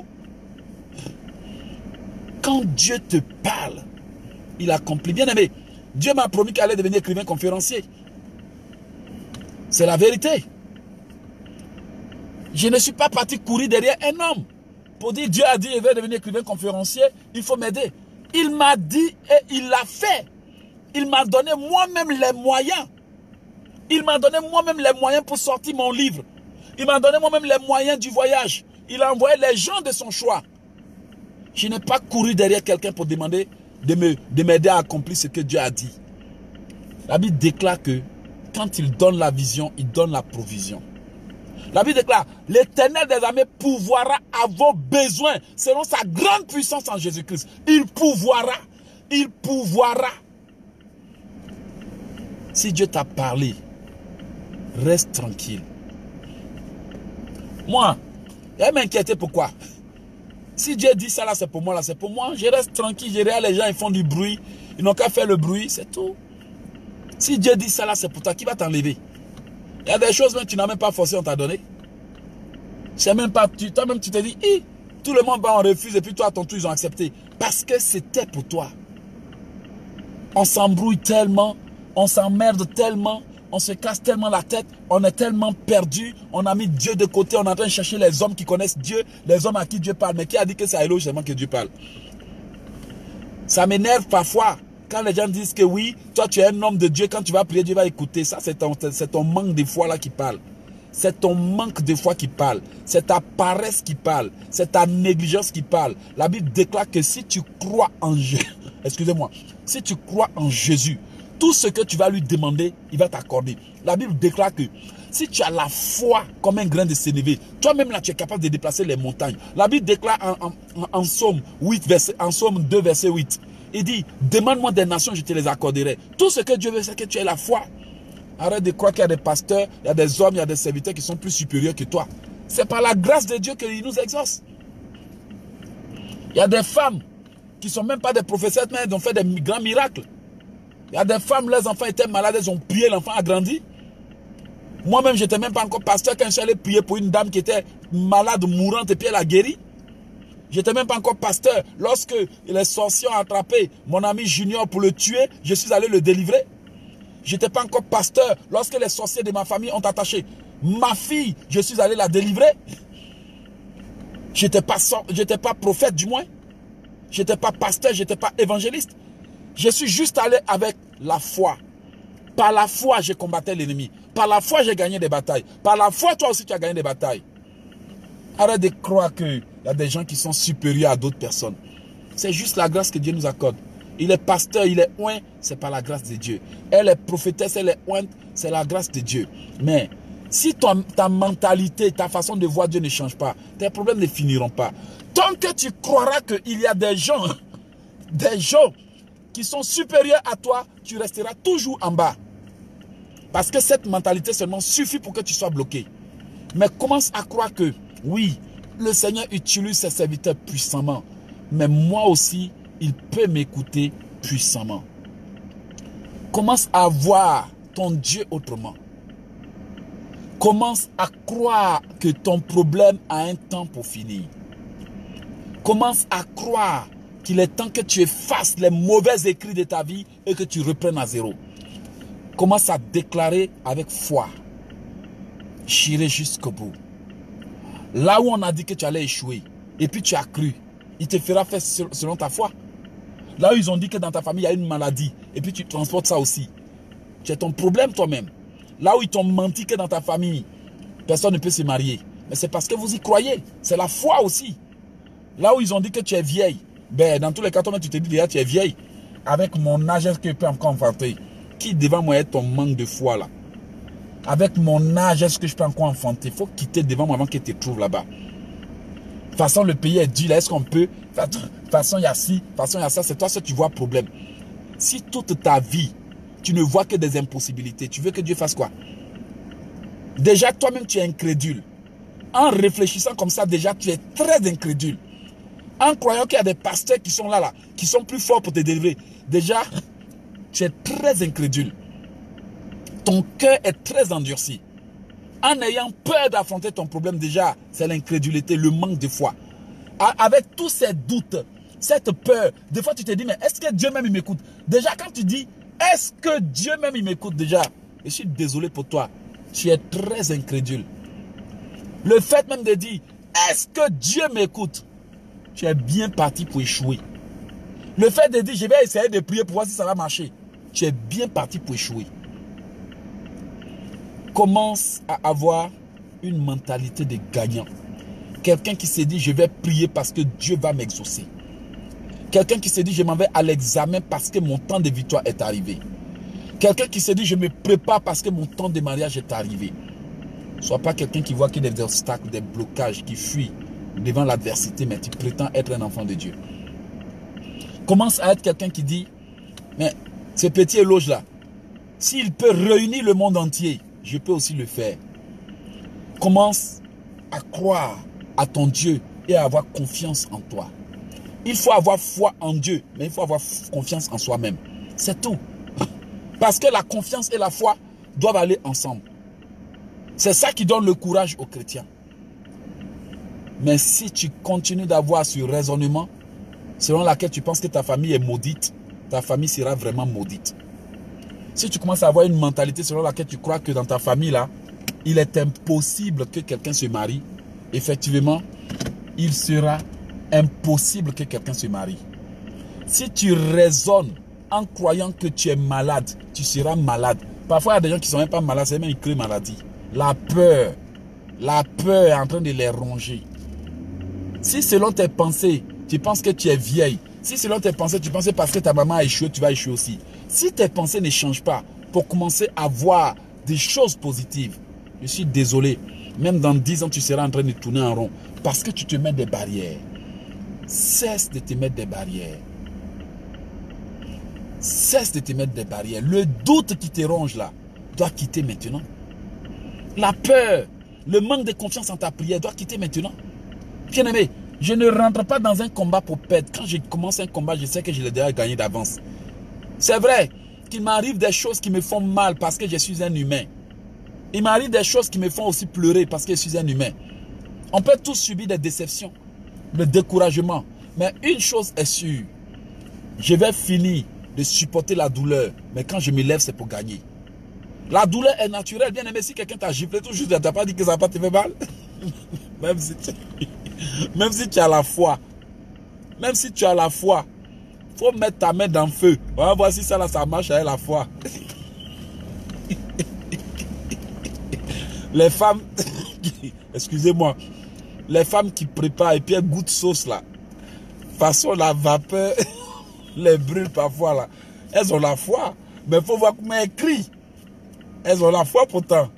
Quand Dieu te parle, il accomplit. Bien aimé, Dieu m'a promis qu'il allait devenir écrivain conférencier. C'est la vérité. Je ne suis pas parti courir derrière un homme pour dire Dieu a dit il va devenir écrivain conférencier, il faut m'aider. Il m'a dit et il l'a fait. Il m'a donné moi-même les moyens. Il m'a donné moi-même les moyens pour sortir mon livre. Il m'a donné moi-même les moyens du voyage. Il a envoyé les gens de son choix. Je n'ai pas couru derrière quelqu'un pour demander de me, de m'aider à accomplir ce que Dieu a dit. La Bible déclare que quand il donne la vision, il donne la provision. La Bible déclare, l'Éternel des armées pourvoira à vos besoins selon sa grande puissance en Jésus-Christ. Il pourvoira. Il pourvoira. Si Dieu t'a parlé, reste tranquille. Moi, elle m'inquiétait pourquoi? Si Dieu dit ça là, c'est pour moi, là, c'est pour moi. Je reste tranquille, je regarde les gens, ils font du bruit. Ils n'ont qu'à faire le bruit, c'est tout. Si Dieu dit ça là, c'est pour toi, qui va t'enlever? Il y a des choses même que tu n'as même pas forcé, on t'a donné. C'est même pas, tu, toi-même tu te dis, hi, tout le monde va en refuse et puis toi, à ton tour, ils ont accepté. Parce que c'était pour toi. On s'embrouille tellement, on s'emmerde tellement, on se casse tellement la tête, on est tellement perdu, on a mis Dieu de côté, on est en train de chercher les hommes qui connaissent Dieu, les hommes à qui Dieu parle. Mais qui a dit que c'est à Elohim seulement que Dieu parle? Ça m'énerve parfois quand les gens disent que oui, toi tu es un homme de Dieu, quand tu vas prier, Dieu va écouter. Ça, c'est ton, c'est ton manque de foi là qui parle. C'est ton manque de foi qui parle. C'est ta paresse qui parle. C'est ta négligence qui parle. La Bible déclare que si tu crois en Jésus, excusez-moi, si tu crois en Jésus, tout ce que tu vas lui demander, il va t'accorder. La Bible déclare que si tu as la foi comme un grain de sénévé, toi-même là tu es capable de déplacer les montagnes. La Bible déclare en, en, en, Psaume huit, verset, en Psaume deux, verset huit, il dit, demande-moi des nations, je te les accorderai. Tout ce que Dieu veut, c'est que tu aies la foi. Arrête de croire qu'il y a des pasteurs, il y a des hommes, il y a des serviteurs qui sont plus supérieurs que toi. C'est par la grâce de Dieu qu'il nous exauce. Il y a des femmes qui ne sont même pas des prophétesses, mais elles ont fait des grands miracles. Il y a des femmes, leurs enfants étaient malades, elles ont prié, l'enfant a grandi. Moi-même, je n'étais même pas encore pasteur quand je suis allé prier pour une dame qui était malade, mourante, et puis elle a guéri. Je n'étais même pas encore pasteur. Lorsque les sorciers ont attrapé mon ami Junior pour le tuer, je suis allé le délivrer. Je n'étais pas encore pasteur. Lorsque les sorciers de ma famille ont attaché ma fille, je suis allé la délivrer. Je n'étais pas, j'étais pas prophète du moins. Je n'étais pas pasteur, je n'étais pas évangéliste. Je suis juste allé avec la foi. Par la foi, j'ai combattu l'ennemi. Par la foi, j'ai gagné des batailles. Par la foi, toi aussi, tu as gagné des batailles. Arrête de croire qu'il y a des gens qui sont supérieurs à d'autres personnes. C'est juste la grâce que Dieu nous accorde. Il est pasteur, il est oint, c'est par la grâce de Dieu. Elle est prophétesse, elle est ointe, c'est la grâce de Dieu. Mais si ton, ta mentalité, ta façon de voir Dieu ne change pas, tes problèmes ne finiront pas. Tant que tu croiras qu'il y a des gens, des gens qui sont supérieurs à toi, tu resteras toujours en bas. Parce que cette mentalité seulement suffit pour que tu sois bloqué. Mais commence à croire que, oui, le Seigneur utilise ses serviteurs puissamment. Mais moi aussi, il peut m'écouter puissamment. Commence à voir ton Dieu autrement. Commence à croire que ton problème a un temps pour finir. Commence à croire qu'il est temps que tu effaces les mauvais écrits de ta vie et que tu reprennes à zéro. Commence à déclarer avec foi j'irai jusqu'au bout. Là où on a dit que tu allais échouer, et puis tu as cru, il te fera faire selon ta foi. Là où ils ont dit que dans ta famille, il y a une maladie, et puis tu transportes ça aussi. Tu as ton problème toi-même. Là où ils t'ont menti que dans ta famille, personne ne peut se marier. Mais c'est parce que vous y croyez. C'est la foi aussi. Là où ils ont dit que tu es vieille, ben, dans tous les cas, toi, tu te dis déjà tu es vieille. Avec mon âge, est-ce que je peux encore enfanter? Qui devant moi est ton manque de foi là? Avec mon âge, est-ce que je peux encore enfanter? Il faut quitter devant moi avant que tu te trouves là-bas. De toute façon, le pays est dur là. Est-ce qu'on peut? De toute façon, il y a ci, de toute façon, il y a ça. C'est toi, ça, tu vois problème. Si toute ta vie, tu ne vois que des impossibilités, tu veux que Dieu fasse quoi? Déjà, toi-même, tu es incrédule. En réfléchissant comme ça, déjà, tu es très incrédule. En croyant qu'il y a des pasteurs qui sont là, là, qui sont plus forts pour te délivrer. Déjà, tu es très incrédule. Ton cœur est très endurci. En ayant peur d'affronter ton problème, déjà, c'est l'incrédulité, le manque de foi. Avec tous ces doutes, cette peur, des fois tu te dis, mais est-ce que Dieu même il m'écoute? Déjà, quand tu dis, est-ce que Dieu même il m'écoute déjà? Je suis désolé pour toi, tu es très incrédule. Le fait même de dire, est-ce que Dieu m'écoute? Tu es bien parti pour échouer. Le fait de dire, je vais essayer de prier pour voir si ça va marcher. Tu es bien parti pour échouer. Commence à avoir une mentalité de gagnant. Quelqu'un qui se dit, je vais prier parce que Dieu va m'exaucer. Quelqu'un qui se dit, je m'en vais à l'examen parce que mon temps de victoire est arrivé. Quelqu'un qui se dit, je me prépare parce que mon temps de mariage est arrivé. Sois pas quelqu'un qui voit qu'il y a des obstacles, des blocages, qui fuit devant l'adversité, mais tu prétends être un enfant de Dieu. Commence à être quelqu'un qui dit, mais ce petit éloge-là, s'il peut réunir le monde entier, je peux aussi le faire. Commence à croire à ton Dieu et à avoir confiance en toi. Il faut avoir foi en Dieu, mais il faut avoir confiance en soi-même. C'est tout. Parce que la confiance et la foi doivent aller ensemble. C'est ça qui donne le courage aux chrétiens. Mais si tu continues d'avoir ce raisonnement, selon lequel tu penses que ta famille est maudite, ta famille sera vraiment maudite. Si tu commences à avoir une mentalité selon laquelle tu crois que dans ta famille, là, il est impossible que quelqu'un se marie, effectivement, il sera impossible que quelqu'un se marie. Si tu raisonnes en croyant que tu es malade, tu seras malade. Parfois, il y a des gens qui ne sont même pas malades, c'est même ils créent maladie. La peur, la peur est en train de les ronger. Si selon tes pensées, tu penses que tu es vieille, si selon tes pensées, tu penses que parce que ta maman a échoué, tu vas échouer aussi. Si tes pensées ne changent pas pour commencer à voir des choses positives, je suis désolé, même dans dix ans, tu seras en train de tourner en rond parce que tu te mets des barrières. Cesse de te mettre des barrières. Cesse de te mettre des barrières. Le doute qui te ronge là doit quitter maintenant. La peur, le manque de confiance en ta prière doit quitter maintenant. Bien-aimé, je ne rentre pas dans un combat pour perdre. Quand je commence un combat, je sais que je l'ai déjà gagné d'avance. C'est vrai qu'il m'arrive des choses qui me font mal parce que je suis un humain. Il m'arrive des choses qui me font aussi pleurer parce que je suis un humain. On peut tous subir des déceptions, le découragement. Mais une chose est sûre, je vais finir de supporter la douleur. Mais quand je me lève, c'est pour gagner. La douleur est naturelle. Bien aimé, si quelqu'un t'a giflé, tout juste, tu n'as pas dit que ça va pas te faire mal. Même si tu... Même si tu as la foi, même si tu as la foi, il faut mettre ta main dans le feu. On va voir si ça là, ça marche avec la foi. Les femmes, excusez-moi, les femmes qui préparent et puis elles goûtent sauce là, façon la vapeur les brûle parfois là. Elles ont la foi, mais il faut voir comment elles crient. Elles ont la foi pourtant.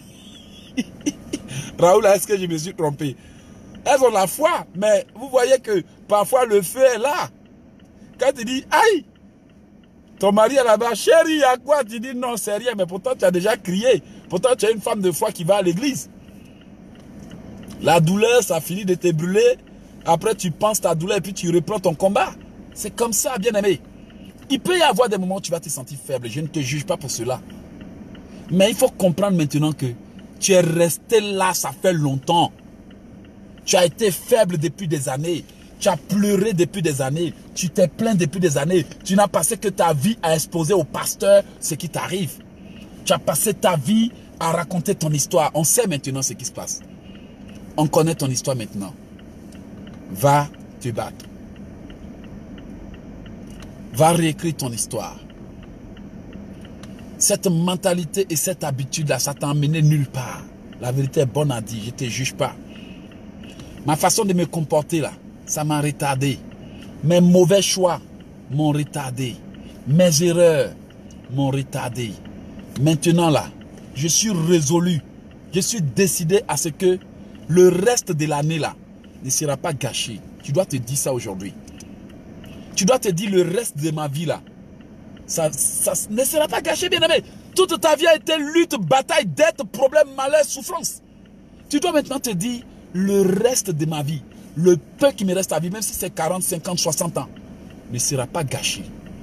Raoul, est-ce que je me suis trompé? Elles ont la foi, mais vous voyez que parfois le feu est là. Quand tu dis, aïe, ton mari est là-bas, chérie, à quoi? Tu dis, non, c'est rien, mais pourtant tu as déjà crié. Pourtant tu es une femme de foi qui va à l'église. La douleur, ça finit de te brûler. Après, tu penses ta douleur et puis tu reprends ton combat. C'est comme ça, bien aimé. Il peut y avoir des moments où tu vas te sentir faible. Je ne te juge pas pour cela. Mais il faut comprendre maintenant que tu es resté là, ça fait longtemps. Tu as été faible depuis des années. Tu as pleuré depuis des années. Tu t'es plaint depuis des années. Tu n'as passé que ta vie à exposer au pasteur ce qui t'arrive. Tu as passé ta vie à raconter ton histoire. On sait maintenant ce qui se passe. On connaît ton histoire maintenant. Va te battre. Va réécrire ton histoire. Cette mentalité et cette habitude-là, ça t'a emmené nulle part. La vérité est bonne à dire, je ne te juge pas. Ma façon de me comporter là, ça m'a retardé. Mes mauvais choix m'ont retardé. Mes erreurs m'ont retardé. Maintenant là, je suis résolu. Je suis décidé à ce que le reste de l'année là ne sera pas gâché. Tu dois te dire ça aujourd'hui. Tu dois te dire le reste de ma vie là. Ça, ça ne sera pas gâché, bien aimé. Toute ta vie a été lutte, bataille, dette, problème, malheur, souffrance. Tu dois maintenant te dire le reste de ma vie, le peu qui me reste à vivre, même si c'est quarante, cinquante, soixante ans, ne sera pas gâché.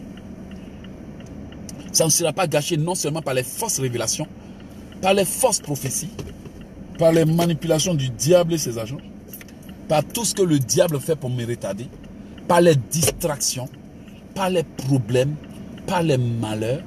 Ça ne sera pas gâché non seulement par les fausses révélations, par les fausses prophéties, par les manipulations du diable et ses agents, par tout ce que le diable fait pour me retarder, par les distractions, par les problèmes, par les malheurs.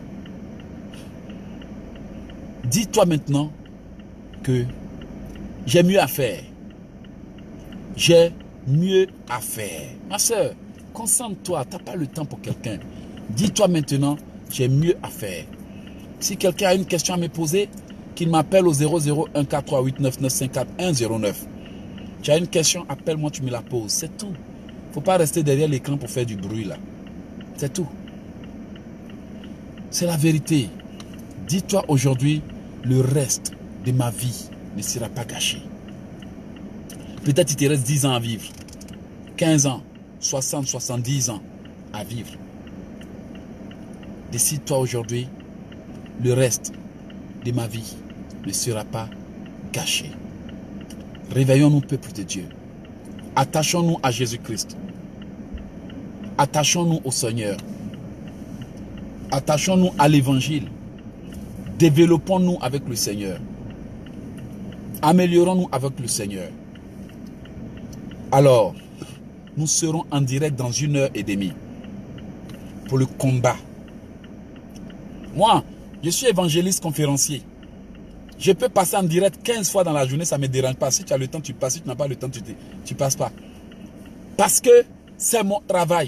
Dis-toi maintenant que j'ai mieux à faire. J'ai mieux à faire. Ma soeur, concentre-toi, tu n'as pas le temps pour quelqu'un. Dis-toi maintenant, j'ai mieux à faire. Si quelqu'un a une question à me poser, qu'il m'appelle au zéro zéro un quatre trois huit neuf neuf cinq quatre un zéro neuf. Tu as une question, appelle-moi, tu me la poses. C'est tout. Il ne faut pas rester derrière l'écran pour faire du bruit là. C'est tout. C'est la vérité. Dis-toi aujourd'hui, le reste de ma vie ne sera pas gâché. Peut-être il te reste dix ans à vivre, quinze ans, soixante, soixante-dix ans à vivre. Décide-toi aujourd'hui, le reste de ma vie ne sera pas gâché. Réveillons-nous, peuple de Dieu. Attachons-nous à Jésus-Christ. Attachons-nous au Seigneur. Attachons-nous à l'évangile. Développons-nous avec le Seigneur. Améliorons-nous avec le Seigneur. Alors, nous serons en direct dans une heure et demie pour le combat. Moi, je suis évangéliste conférencier. Je peux passer en direct quinze fois dans la journée, ça ne me dérange pas. Si tu as le temps, tu passes. Si tu n'as pas le temps, tu ne passes pas. Parce que c'est mon travail.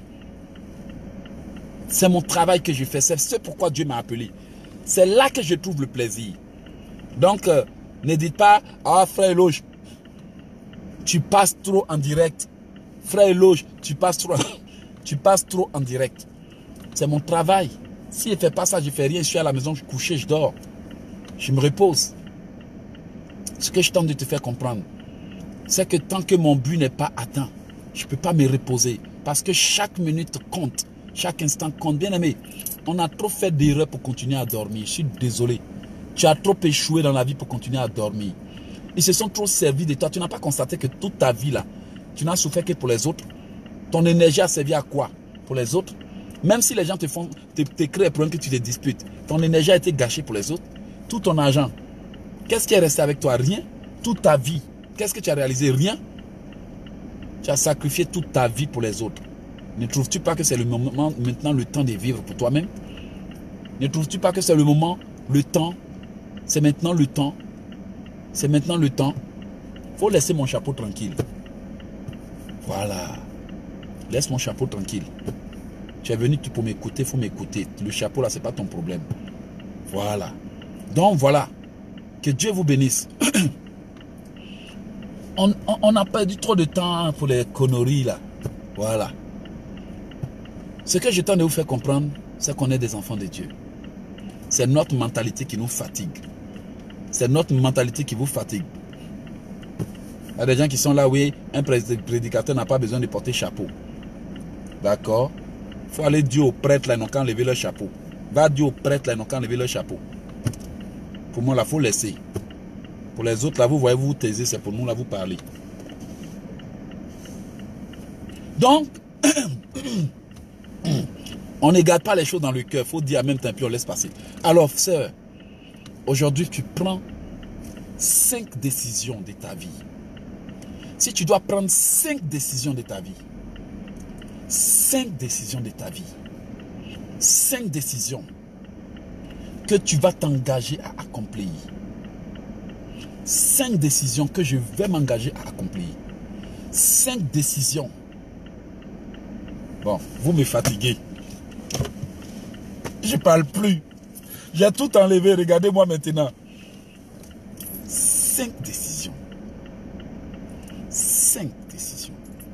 C'est mon travail que je fais. C'est ce pourquoi Dieu m'a appelé. C'est là que je trouve le plaisir. Donc, euh, ne dites pas, ah frère Eloge, tu passes trop en direct. Frère Eloge, tu passes trop, tu passes trop en direct. C'est mon travail. Si je ne fais pas ça, je ne fais rien. Je suis à la maison, je suis couché, je dors. Je me repose. Ce que je tente de te faire comprendre, c'est que tant que mon but n'est pas atteint, je ne peux pas me reposer. Parce que chaque minute compte. Chaque instant compte. Bien aimé, on a trop fait d'erreurs pour continuer à dormir. Je suis désolé. Tu as trop échoué dans la vie pour continuer à dormir. Ils se sont trop servis de toi. Tu n'as pas constaté que toute ta vie là, tu n'as souffert que pour les autres. Ton énergie a servi à quoi? Pour les autres. Même si les gens te font, te, te créent un problème que tu te disputes, ton énergie a été gâchée pour les autres. Tout ton argent, qu'est-ce qui est resté avec toi? Rien. Toute ta vie, qu'est-ce que tu as réalisé? Rien. Tu as sacrifié toute ta vie pour les autres. Ne trouves-tu pas que c'est le moment, maintenant, le temps de vivre pour toi-même? Ne trouves-tu pas que c'est le moment, le temps, c'est maintenant le temps, c'est maintenant le temps? Il faut laisser mon chapeau tranquille. Voilà. Laisse mon chapeau tranquille. Tu es venu pour m'écouter, il faut m'écouter. Le chapeau là, ce n'est pas ton problème. Voilà. Donc voilà. Que Dieu vous bénisse. on, on, on a perdu trop de temps pour les conneries là. Voilà. Ce que je tente de vous faire comprendre, c'est qu'on est des enfants de Dieu. C'est notre mentalité qui nous fatigue. C'est notre mentalité qui vous fatigue. Il y a des gens qui sont là, oui, un prédicateur n'a pas besoin de porter chapeau. D'accord? Il faut aller dire aux prêtres là, ils n'ont qu'à enlever leur chapeau. Va dire aux prêtres là, ils n'ont qu'à enlever leur chapeau. Pour moi, là, il faut laisser. Pour les autres, là, vous voyez, vous vous taisez, c'est pour nous, là, vous parlez. Donc, on ne garde pas les choses dans le cœur. Il faut dire en même temps, puis on laisse passer. Alors, sœur, aujourd'hui, tu prends cinq décisions de ta vie. Si tu dois prendre cinq décisions de ta vie, cinq décisions de ta vie, cinq décisions, que tu vas t'engager à accomplir. Cinq décisions que je vais m'engager à accomplir. Cinq décisions. Bon, vous me fatiguez. Je ne parle plus. J'ai tout enlevé. Regardez-moi maintenant. Cinq décisions. Cinq décisions.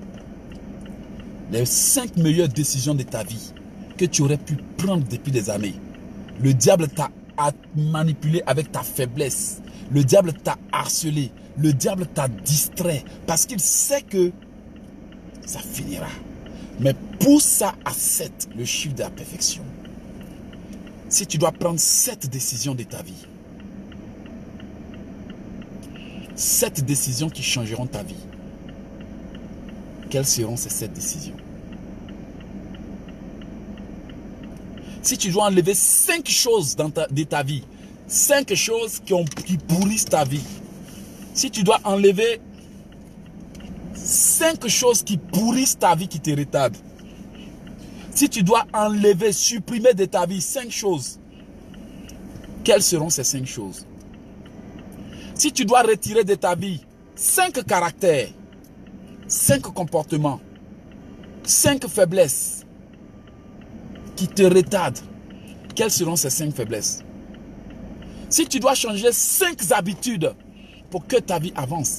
Les cinq meilleures décisions de ta vie que tu aurais pu prendre depuis des années. Le diable t'a manipulé avec ta faiblesse. Le diable t'a harcelé. Le diable t'a distrait. Parce qu'il sait que ça finira. Mais pousse ça à sept, le chiffre de la perfection. Si tu dois prendre sept décisions de ta vie. Sept décisions qui changeront ta vie. Quelles seront ces sept décisions? Si tu dois enlever cinq choses dans ta, de ta vie, cinq choses qui, ont, qui pourrissent ta vie. Si tu dois enlever cinq choses qui pourrissent ta vie, qui te retardent. Si tu dois enlever, supprimer de ta vie cinq choses, quelles seront ces cinq choses? Si tu dois retirer de ta vie cinq caractères, cinq comportements, cinq faiblesses qui te retardent, quelles seront ces cinq faiblesses? Si tu dois changer cinq habitudes pour que ta vie avance,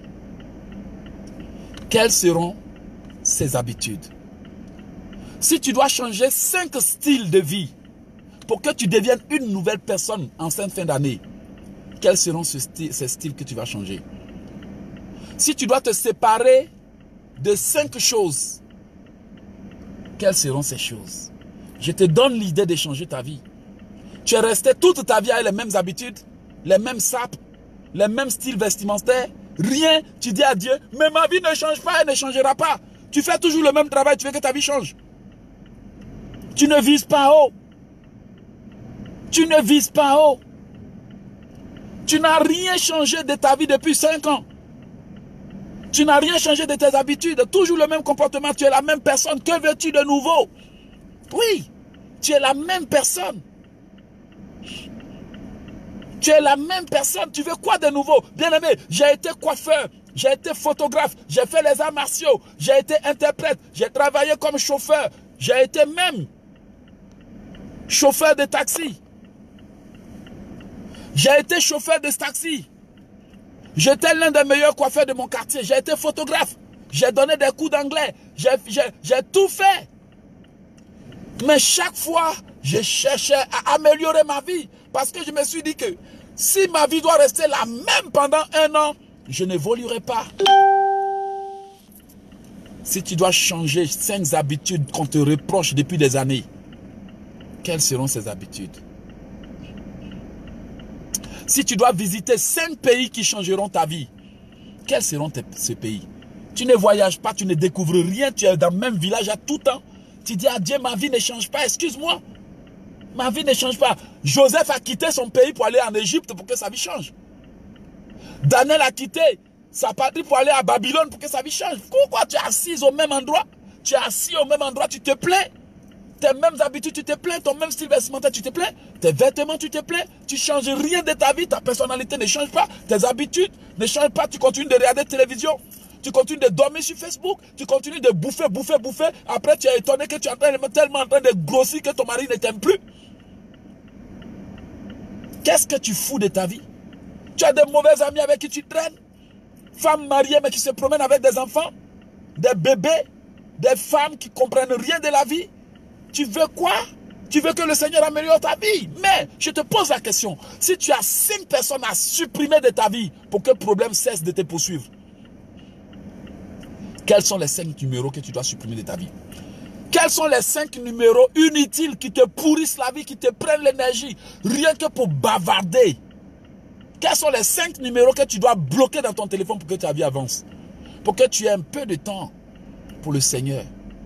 quelles seront ces habitudes? Si tu dois changer cinq styles de vie pour que tu deviennes une nouvelle personne en cette fin d'année, quels seront ces styles, ces styles que tu vas changer? Si tu dois te séparer de cinq choses, quelles seront ces choses? Je te donne l'idée de changer ta vie. Tu es resté toute ta vie avec les mêmes habitudes, les mêmes sapes, les mêmes styles vestimentaires, rien. Tu dis à Dieu, mais ma vie ne change pas, elle ne changera pas. Tu fais toujours le même travail, tu veux que ta vie change. Tu ne vises pas haut. Tu ne vises pas haut. Tu n'as rien changé de ta vie depuis cinq ans. Tu n'as rien changé de tes habitudes. Toujours le même comportement. Tu es la même personne. Que veux-tu de nouveau? Oui, tu es la même personne. Tu es la même personne. Tu veux quoi de nouveau? Bien-aimé, j'ai été coiffeur. J'ai été photographe. J'ai fait les arts martiaux. J'ai été interprète. J'ai travaillé comme chauffeur. J'ai été même chauffeur de taxi. J'ai été chauffeur de taxi. J'étais l'un des meilleurs coiffeurs de mon quartier. J'ai été photographe. J'ai donné des cours d'anglais. J'ai tout fait. Mais chaque fois, je cherchais à améliorer ma vie. Parce que je me suis dit que si ma vie doit rester la même pendant un an, je n'évoluerai pas. Si tu dois changer cinq habitudes qu'on te reproche depuis des années, quelles seront ces habitudes? Si tu dois visiter cinq pays qui changeront ta vie, quels seront tes, ces pays? Tu ne voyages pas, tu ne découvres rien, tu es dans le même village à tout temps. Tu dis à Dieu, ma vie ne change pas, excuse-moi. Ma vie ne change pas. Joseph a quitté son pays pour aller en Égypte pour que sa vie change. Daniel a quitté sa patrie pour aller à Babylone pour que sa vie change. Pourquoi tu es assis au même endroit? Tu es assis au même endroit, tu te plains. Tes mêmes habitudes, tu te plains. Ton même style vestimentaire, tu te plains. Tes vêtements, tu te plains. Tu ne changes rien de ta vie. Ta personnalité ne change pas. Tes habitudes ne changent pas. Tu continues de regarder la télévision. Tu continues de dormir sur Facebook. Tu continues de bouffer, bouffer, bouffer. Après, tu es étonné que tu es en train de, tellement en train de grossir que ton mari ne t'aime plus. Qu'est-ce que tu fous de ta vie? Tu as des mauvais amis avec qui tu traînes. Femmes mariées mais qui se promènent avec des enfants. Des bébés. Des femmes qui ne comprennent rien de la vie. Tu veux quoi? Tu veux que le Seigneur améliore ta vie? Mais je te pose la question. Si tu as cinq personnes à supprimer de ta vie pour que le problème cesse de te poursuivre, quels sont les cinq numéros que tu dois supprimer de ta vie? Quels sont les cinq numéros inutiles qui te pourrissent la vie, qui te prennent l'énergie, rien que pour bavarder? Quels sont les cinq numéros que tu dois bloquer dans ton téléphone pour que ta vie avance? Pour que tu aies un peu de temps pour le Seigneur.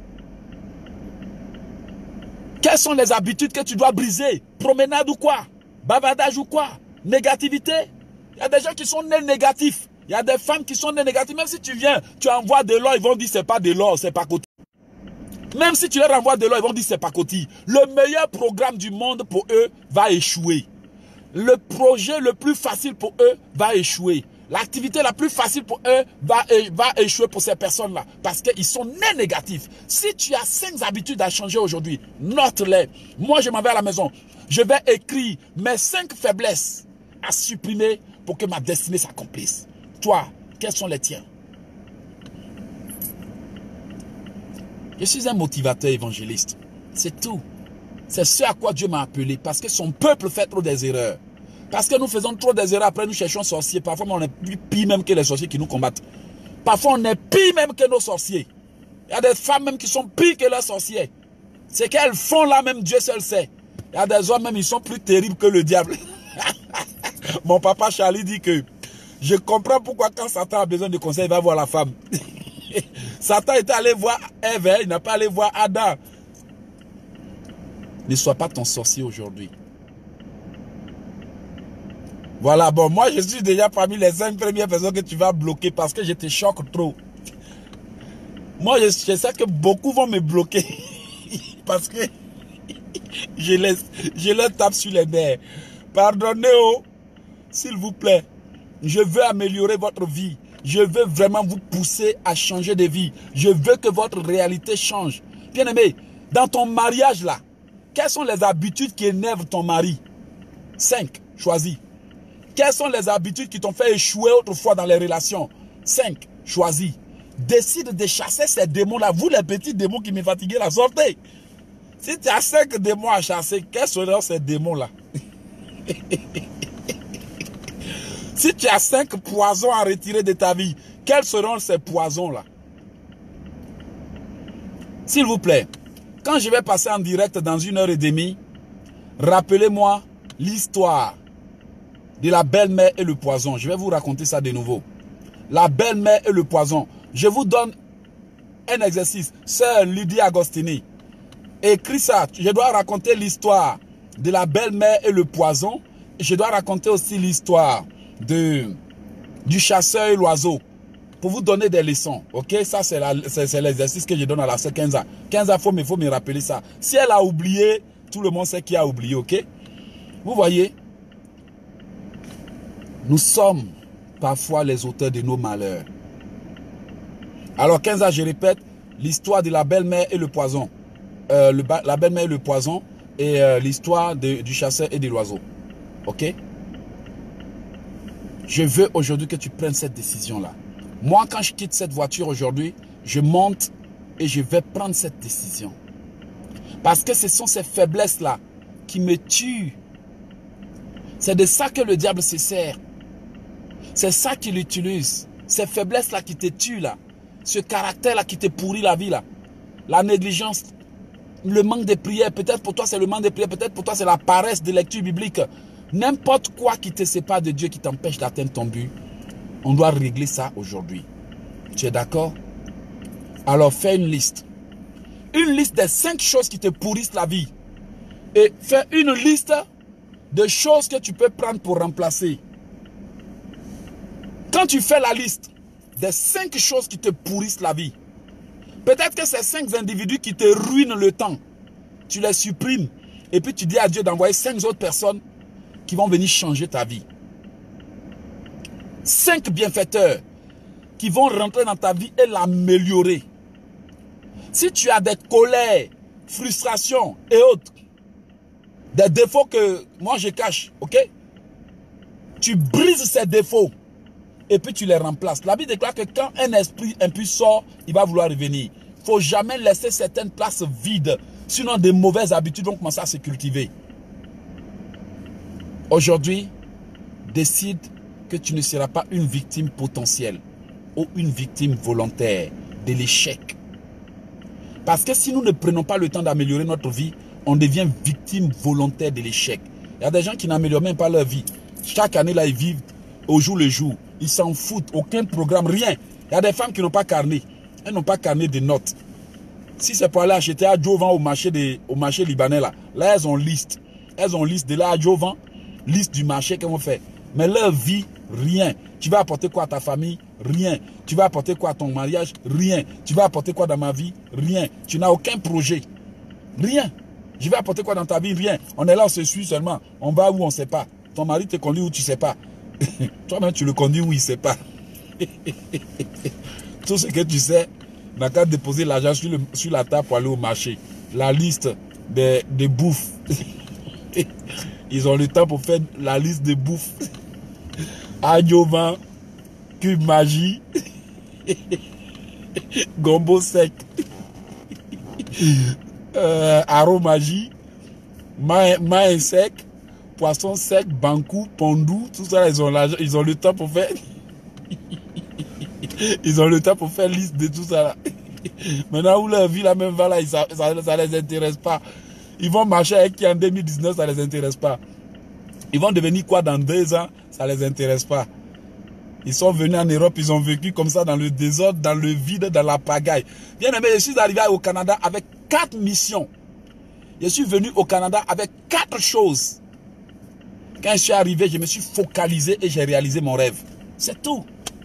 Quelles sont les habitudes que tu dois briser? Promenade ou quoi? Bavardage ou quoi? Négativité? Il y a des gens qui sont nés négatifs. Il y a des femmes qui sont nées négatives. Même si tu viens, tu envoies de l'or, ils vont dire c'est pas de l'or, c'est pas côté. Même si tu les renvoies de là, ils vont dire c'est pacotille. Le meilleur programme du monde pour eux va échouer. Le projet le plus facile pour eux va échouer. L'activité la plus facile pour eux va, va échouer pour ces personnes-là. Parce qu'ils sont nés négatifs. Si tu as cinq habitudes à changer aujourd'hui, note-les. Moi, je m'en vais à la maison. Je vais écrire mes cinq faiblesses à supprimer pour que ma destinée s'accomplisse. Toi, quels sont les tiens? Je suis un motivateur évangéliste. C'est tout. C'est ce à quoi Dieu m'a appelé. Parce que son peuple fait trop des erreurs. Parce que nous faisons trop des erreurs. Après, nous cherchons sorciers. Parfois, on est plus pire même que les sorciers qui nous combattent. Parfois, on est pire même que nos sorciers. Il y a des femmes même qui sont pires que leurs sorciers. C'est qu'elles font là même, Dieu seul sait. Il y a des hommes même, ils sont plus terribles que le diable. Mon papa Charlie dit que je comprends pourquoi quand Satan a besoin de conseils, il va voir la femme. Satan est allé voir Ève, il n'a pas allé voir Adam. Ne sois pas ton sorcier aujourd'hui. Voilà, bon, moi je suis déjà parmi les cinq premières personnes que tu vas bloquer parce que je te choque trop. Moi je, je sais que beaucoup vont me bloquer parce que je les, je les tape sur les nerfs. Pardonnez-moi, s'il vous plaît. Je veux améliorer votre vie. Je veux vraiment vous pousser à changer de vie. Je veux que votre réalité change. Bien aimé, dans ton mariage là, quelles sont les habitudes qui énervent ton mari? Cinq, choisis. Quelles sont les habitudes qui t'ont fait échouer autrefois dans les relations? Cinq, choisis. Décide de chasser ces démons-là. Vous, les petits démons qui me fatiguent, la sortez. Si tu as cinq démons à chasser, quels seront ces démons-là? Si tu as cinq poisons à retirer de ta vie, quels seront ces poisons-là? S'il vous plaît, quand je vais passer en direct dans une heure et demie, rappelez-moi l'histoire de la belle-mère et le poison. Je vais vous raconter ça de nouveau. La belle-mère et le poison. Je vous donne un exercice. Sœur Lydie Agostini, écris ça. Je dois raconter l'histoire de la belle-mère et le poison. Je dois raconter aussi l'histoire de du chasseur et l'oiseau. Pour vous donner des leçons. Ok, ça c'est l'exercice que je donne à la sœur Kenza. Kenza, il faut, faut me rappeler ça. Si elle a oublié, tout le monde sait qui a oublié. Ok, vous voyez, nous sommes parfois les auteurs de nos malheurs. Alors Kenza, je répète, l'histoire de la belle-mère et le poison. Euh, le, la belle-mère et le poison et euh, l'histoire du chasseur et de l'oiseau. Ok? Je veux aujourd'hui que tu prennes cette décision-là. Moi, quand je quitte cette voiture aujourd'hui, je monte et je vais prendre cette décision. Parce que ce sont ces faiblesses-là qui me tuent. C'est de ça que le diable se sert. C'est ça qu'il utilise. Ces faiblesses-là qui te tuent là. Ce caractère-là qui te pourrit la vie là. La négligence, le manque de prière. Peut-être pour toi c'est le manque de prière. Peut-être pour toi c'est la paresse de lecture biblique. N'importe quoi qui te sépare de Dieu, qui t'empêche d'atteindre ton but. On doit régler ça aujourd'hui. Tu es d'accord? Alors fais une liste. Une liste des cinq choses qui te pourrissent la vie. Et fais une liste de choses que tu peux prendre pour remplacer. Quand tu fais la liste des cinq choses qui te pourrissent la vie, peut-être que ces cinq individus qui te ruinent le temps, tu les supprimes et puis tu dis à Dieu d'envoyer cinq autres personnes qui vont venir changer ta vie. Cinq bienfaiteurs qui vont rentrer dans ta vie et l'améliorer. Si tu as des colères, frustrations et autres, des défauts que moi je cache, ok? Tu brises ces défauts et puis tu les remplaces. La Bible déclare que quand un esprit impur sort, il va vouloir revenir. Il ne faut jamais laisser certaines places vides, sinon des mauvaises habitudes vont commencer à se cultiver. Aujourd'hui, décide que tu ne seras pas une victime potentielle ou une victime volontaire de l'échec. Parce que si nous ne prenons pas le temps d'améliorer notre vie, on devient victime volontaire de l'échec. Il y a des gens qui n'améliorent même pas leur vie. Chaque année, là, ils vivent au jour le jour. Ils s'en foutent, aucun programme, rien. Il y a des femmes qui n'ont pas carné. Elles n'ont pas carné de notes. Si c'est pour aller acheter à Jovan au marché, de, au marché libanais, là, là, elles ont liste. Elles ont liste de là à Jovan, liste du marché qu'elles vont faire. Mais leur vie Rien. Tu vas apporter quoi à ta famille? Rien. Tu vas apporter quoi à ton mariage? Rien. Tu vas apporter quoi dans ma vie? Rien. Tu n'as aucun projet. Rien. Je vais apporter quoi dans ta vie? Rien. On est là, on se suit seulement. On va où on ne sait pas. Ton mari te conduit où tu ne sais pas. Toi-même, tu le conduis où il ne sait pas. Tout ce que tu sais, n'a qu'à déposer l'argent sur, sur la table pour aller au marché. La liste des, des bouffes. Ils ont le temps pour faire la liste des bouffes. Agneau vent, cube magie, gombo sec, euh, aromagie, main sec, poisson sec, bankou, pondou, tout ça, ils ont, ils ont le temps pour faire. Ils ont le temps pour faire liste de tout ça là. Maintenant où leur vie la même va là, ça ne les intéresse pas. Ils vont marcher avec qui en deux mille dix-neuf, ça ne les intéresse pas. Ils vont devenir quoi dans deux ans, ça ne les intéresse pas. Ils sont venus en Europe, ils ont vécu comme ça dans le désordre, dans le vide, dans la pagaille. Bien aimé, je suis arrivé au Canada avec quatre missions. Je suis venu au Canada avec quatre choses. Quand je suis arrivé, je me suis focalisé et j'ai réalisé mon rêve. C'est tout.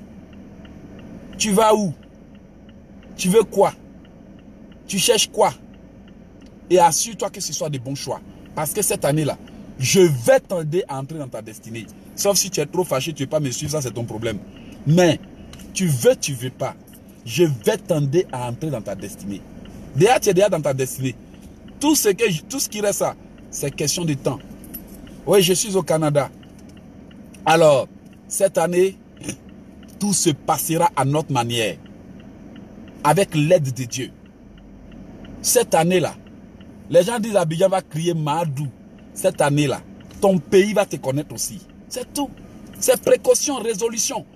Tu vas où? Tu veux quoi? Tu cherches quoi? Et assure-toi que ce soit des bons choix. Parce que cette année-là, je vais t'aider à entrer dans ta destinée. Sauf si tu es trop fâché, tu ne veux pas me suivre, ça c'est ton problème. Mais, tu veux, tu ne veux pas. Je vais t'aider à entrer dans ta destinée. Déjà, tu es déjà dans ta destinée. Tout ce, que, tout ce qui reste là, c'est question de temps. Oui, je suis au Canada. Alors, cette année, tout se passera à notre manière. Avec l'aide de Dieu. Cette année-là, les gens disent Abidjan va crier Madou. Cette année-là, ton pays va te connaître aussi. C'est tout. C'est précaution, résolution.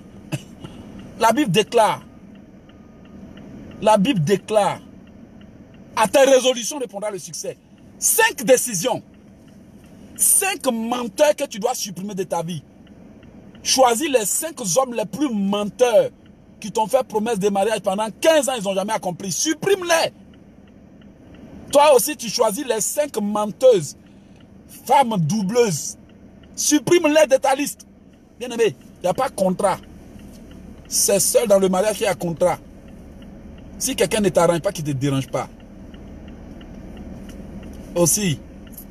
La Bible déclare. La Bible déclare. À ta résolution répondra le succès. Cinq décisions. Cinq menteurs que tu dois supprimer de ta vie. Choisis les cinq hommes les plus menteurs qui t'ont fait promesse de mariage pendant quinze ans, ils n'ont jamais accompli. Supprime-les. Toi aussi, tu choisis les cinq menteuses, femmes doubleuses. Supprime-les de ta liste. Bien aimé, il n'y a pas de contrat. C'est seul dans le mariage qu'il y a contrat. Si quelqu'un ne t'arrange pas, qu'il ne te dérange pas. Aussi,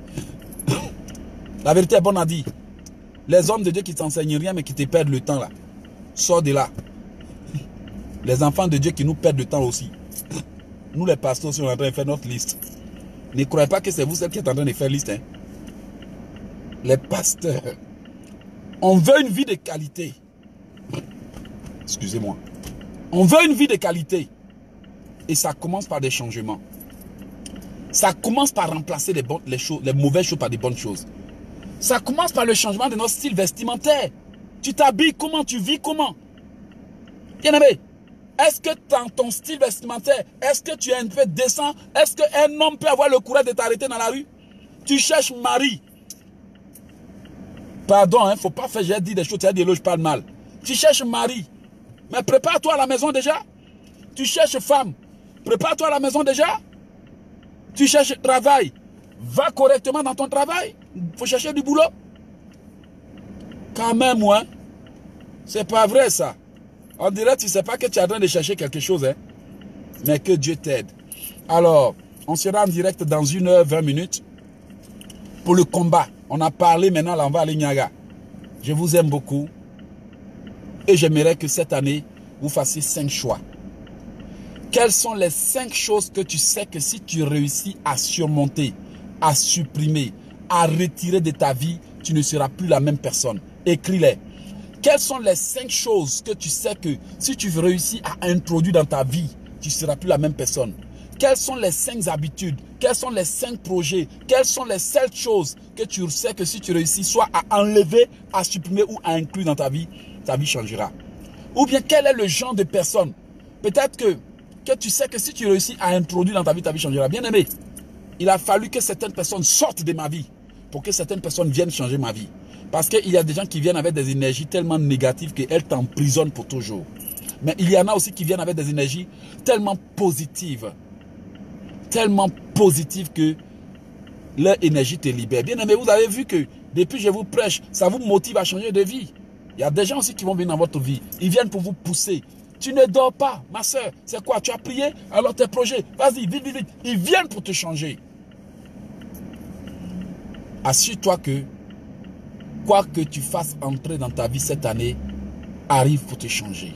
la vérité est bonne à dire. Les hommes de Dieu qui ne t'enseignent rien mais qui te perdent le temps là. Sors de là. Les enfants de Dieu qui nous perdent le temps aussi. Nous les pasteurs sommes en train de faire notre liste. Ne croyez pas que c'est vous celle qui est en train de faire liste. Hein. Les pasteurs. On veut une vie de qualité. Excusez-moi. On veut une vie de qualité. Et ça commence par des changements. Ça commence par remplacer les, bonnes, les, choses, les mauvaises choses par des bonnes choses. Ça commence par le changement de notre style vestimentaire. Tu t'habilles comment? Tu vis comment? Bien aimé, est-ce que dans ton style vestimentaire, est-ce que tu es un peu décent? Est-ce qu'un homme peut avoir le courage de t'arrêter dans la rue? Tu cherches mari. Pardon, il hein, ne faut pas faire, j'ai dit des choses, tu as dit je parle mal. Tu cherches mari. Mais prépare-toi à la maison déjà. Tu cherches femme. Prépare-toi à la maison déjà. Tu cherches travail. Va correctement dans ton travail. Il faut chercher du boulot. Quand même, ouais. C'est pas vrai ça. On dirait que tu ne sais pas que tu es en train de chercher quelque chose. Hein? Mais que Dieu t'aide. Alors, on sera en direct dans une heure, vingt minutes. Pour le combat. On a parlé maintenant, là on va aller Niaga. Je vous aime beaucoup. Et j'aimerais que cette année, vous fassiez cinq choix. Quelles sont les cinq choses que tu sais que si tu réussis à surmonter, à supprimer, à retirer de ta vie, tu ne seras plus la même personne? Écris-les. Quelles sont les cinq choses que tu sais que si tu réussis à introduire dans ta vie, tu ne seras plus la même personne? Quelles sont les cinq habitudes? Quels sont les cinq projets? Quelles sont les sept choses que tu sais que si tu réussis soit à enlever, à supprimer ou à inclure dans ta vie, ta vie changera? Ou bien quel est le genre de personne? Peut-être que, que tu sais que si tu réussis à introduire dans ta vie, ta vie changera. Bien aimé, il a fallu que certaines personnes sortent de ma vie pour que certaines personnes viennent changer ma vie. Parce qu'il y a des gens qui viennent avec des énergies tellement négatives qu'elles t'emprisonnent pour toujours. Mais il y en a aussi qui viennent avec des énergies tellement positives. Tellement positives que leur énergie te libère. Bien aimé, vous avez vu que depuis que je vous prêche, ça vous motive à changer de vie. Il y a des gens aussi qui vont venir dans votre vie. Ils viennent pour vous pousser. Tu ne dors pas, ma soeur. C'est quoi? Tu as prié? Alors tes projets, vas-y, vite, vite, vite. Ils viennent pour te changer. Assure-toi que quoi que tu fasses entrer dans ta vie cette année, arrive pour te changer.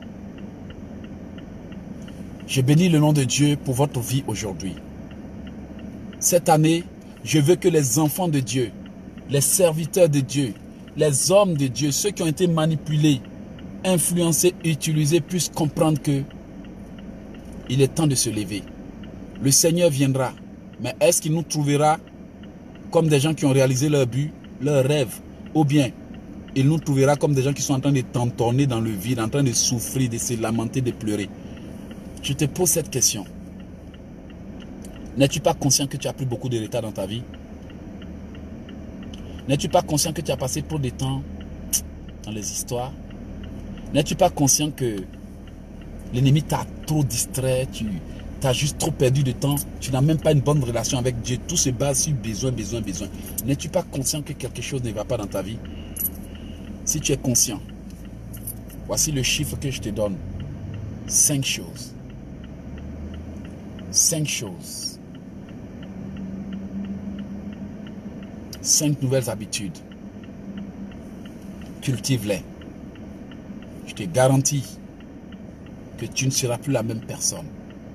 Je bénis le nom de Dieu pour votre vie aujourd'hui. Cette année, je veux que les enfants de Dieu, les serviteurs de Dieu, les hommes de Dieu, ceux qui ont été manipulés, influencés, utilisés, puissent comprendre que il est temps de se lever. Le Seigneur viendra, mais est-ce qu'il nous trouvera comme des gens qui ont réalisé leur but, leur rêve, ou bien il nous trouvera comme des gens qui sont en train de tentonner dans le vide, en train de souffrir, de se lamenter, de pleurer? Je te pose cette question. N'es-tu pas conscient que tu as pris beaucoup de retard dans ta vie? N'es-tu pas conscient que tu as passé trop de temps dans les histoires? N'es-tu pas conscient que l'ennemi t'a trop distrait, tu as juste trop perdu de temps, tu n'as même pas une bonne relation avec Dieu, tout se base sur besoin, besoin, besoin. N'es-tu pas conscient que quelque chose ne va pas dans ta vie? Si tu es conscient, voici le chiffre que je te donne. Cinq choses. Cinq choses. Cinq nouvelles habitudes. Cultive-les. Je te garantis que tu ne seras plus la même personne.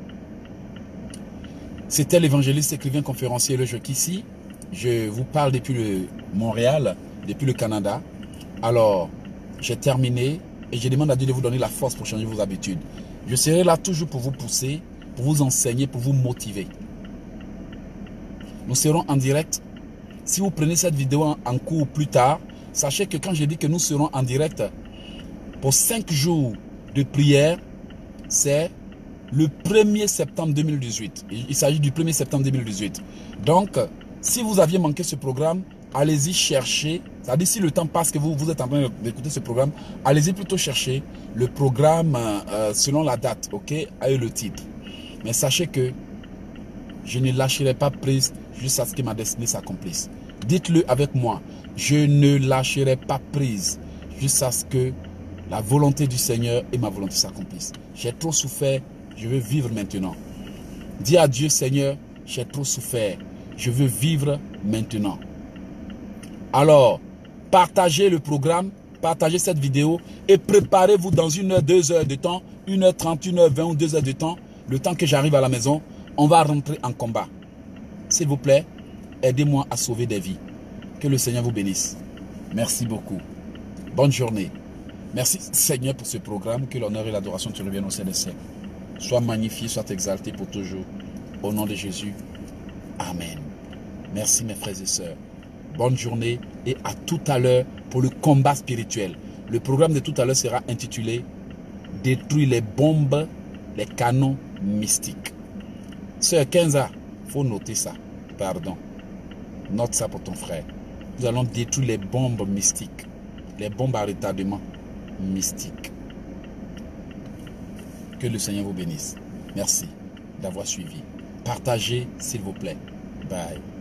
C'était l'évangéliste, écrivain, conférencier Le Jockey ici. Je vous parle depuis le Montréal, depuis le Canada. Alors, j'ai terminé et je demande à Dieu de vous donner la force pour changer vos habitudes. Je serai là toujours pour vous pousser, pour vous enseigner, pour vous motiver. Nous serons en direct. Si vous prenez cette vidéo en, en cours plus tard, sachez que quand je dis que nous serons en direct pour cinq jours de prière, c'est le premier septembre deux mille dix-huit. Il s'agit du premier septembre deux mille dix-huit. Donc, si vous aviez manqué ce programme, allez-y chercher. C'est-à-dire, si le temps passe que vous, vous êtes en train d'écouter ce programme, allez-y plutôt chercher le programme euh, selon la date, ok, et le titre. Mais sachez que je ne lâcherai pas prise jusqu'à ce que ma destinée s'accomplisse. Dites-le avec moi. Je ne lâcherai pas prise jusqu'à ce que la volonté du Seigneur et ma volonté s'accomplissent. J'ai trop souffert, je veux vivre maintenant. Dis à Dieu, Seigneur, j'ai trop souffert, je veux vivre maintenant. Alors, partagez le programme, partagez cette vidéo et préparez-vous dans une heure, deux heures de temps, une heure trente, une heure vingt ou deux heures de temps, le temps que j'arrive à la maison, on va rentrer en combat. S'il vous plaît, aidez-moi à sauver des vies. Que le Seigneur vous bénisse. Merci beaucoup. Bonne journée. Merci Seigneur pour ce programme. Que l'honneur et l'adoration te reviennent au sein des siècles. Sois magnifié, sois exalté pour toujours. Au nom de Jésus. Amen. Merci mes frères et sœurs. Bonne journée et à tout à l'heure pour le combat spirituel. Le programme de tout à l'heure sera intitulé « Détruire les bombes, les canons mystiques ». Sœur Kenza, il faut noter ça. Pardon. Note ça pour ton frère. Nous allons détruire les bombes mystiques. Les bombes à retardement mystiques. Que le Seigneur vous bénisse. Merci d'avoir suivi. Partagez s'il vous plaît. Bye.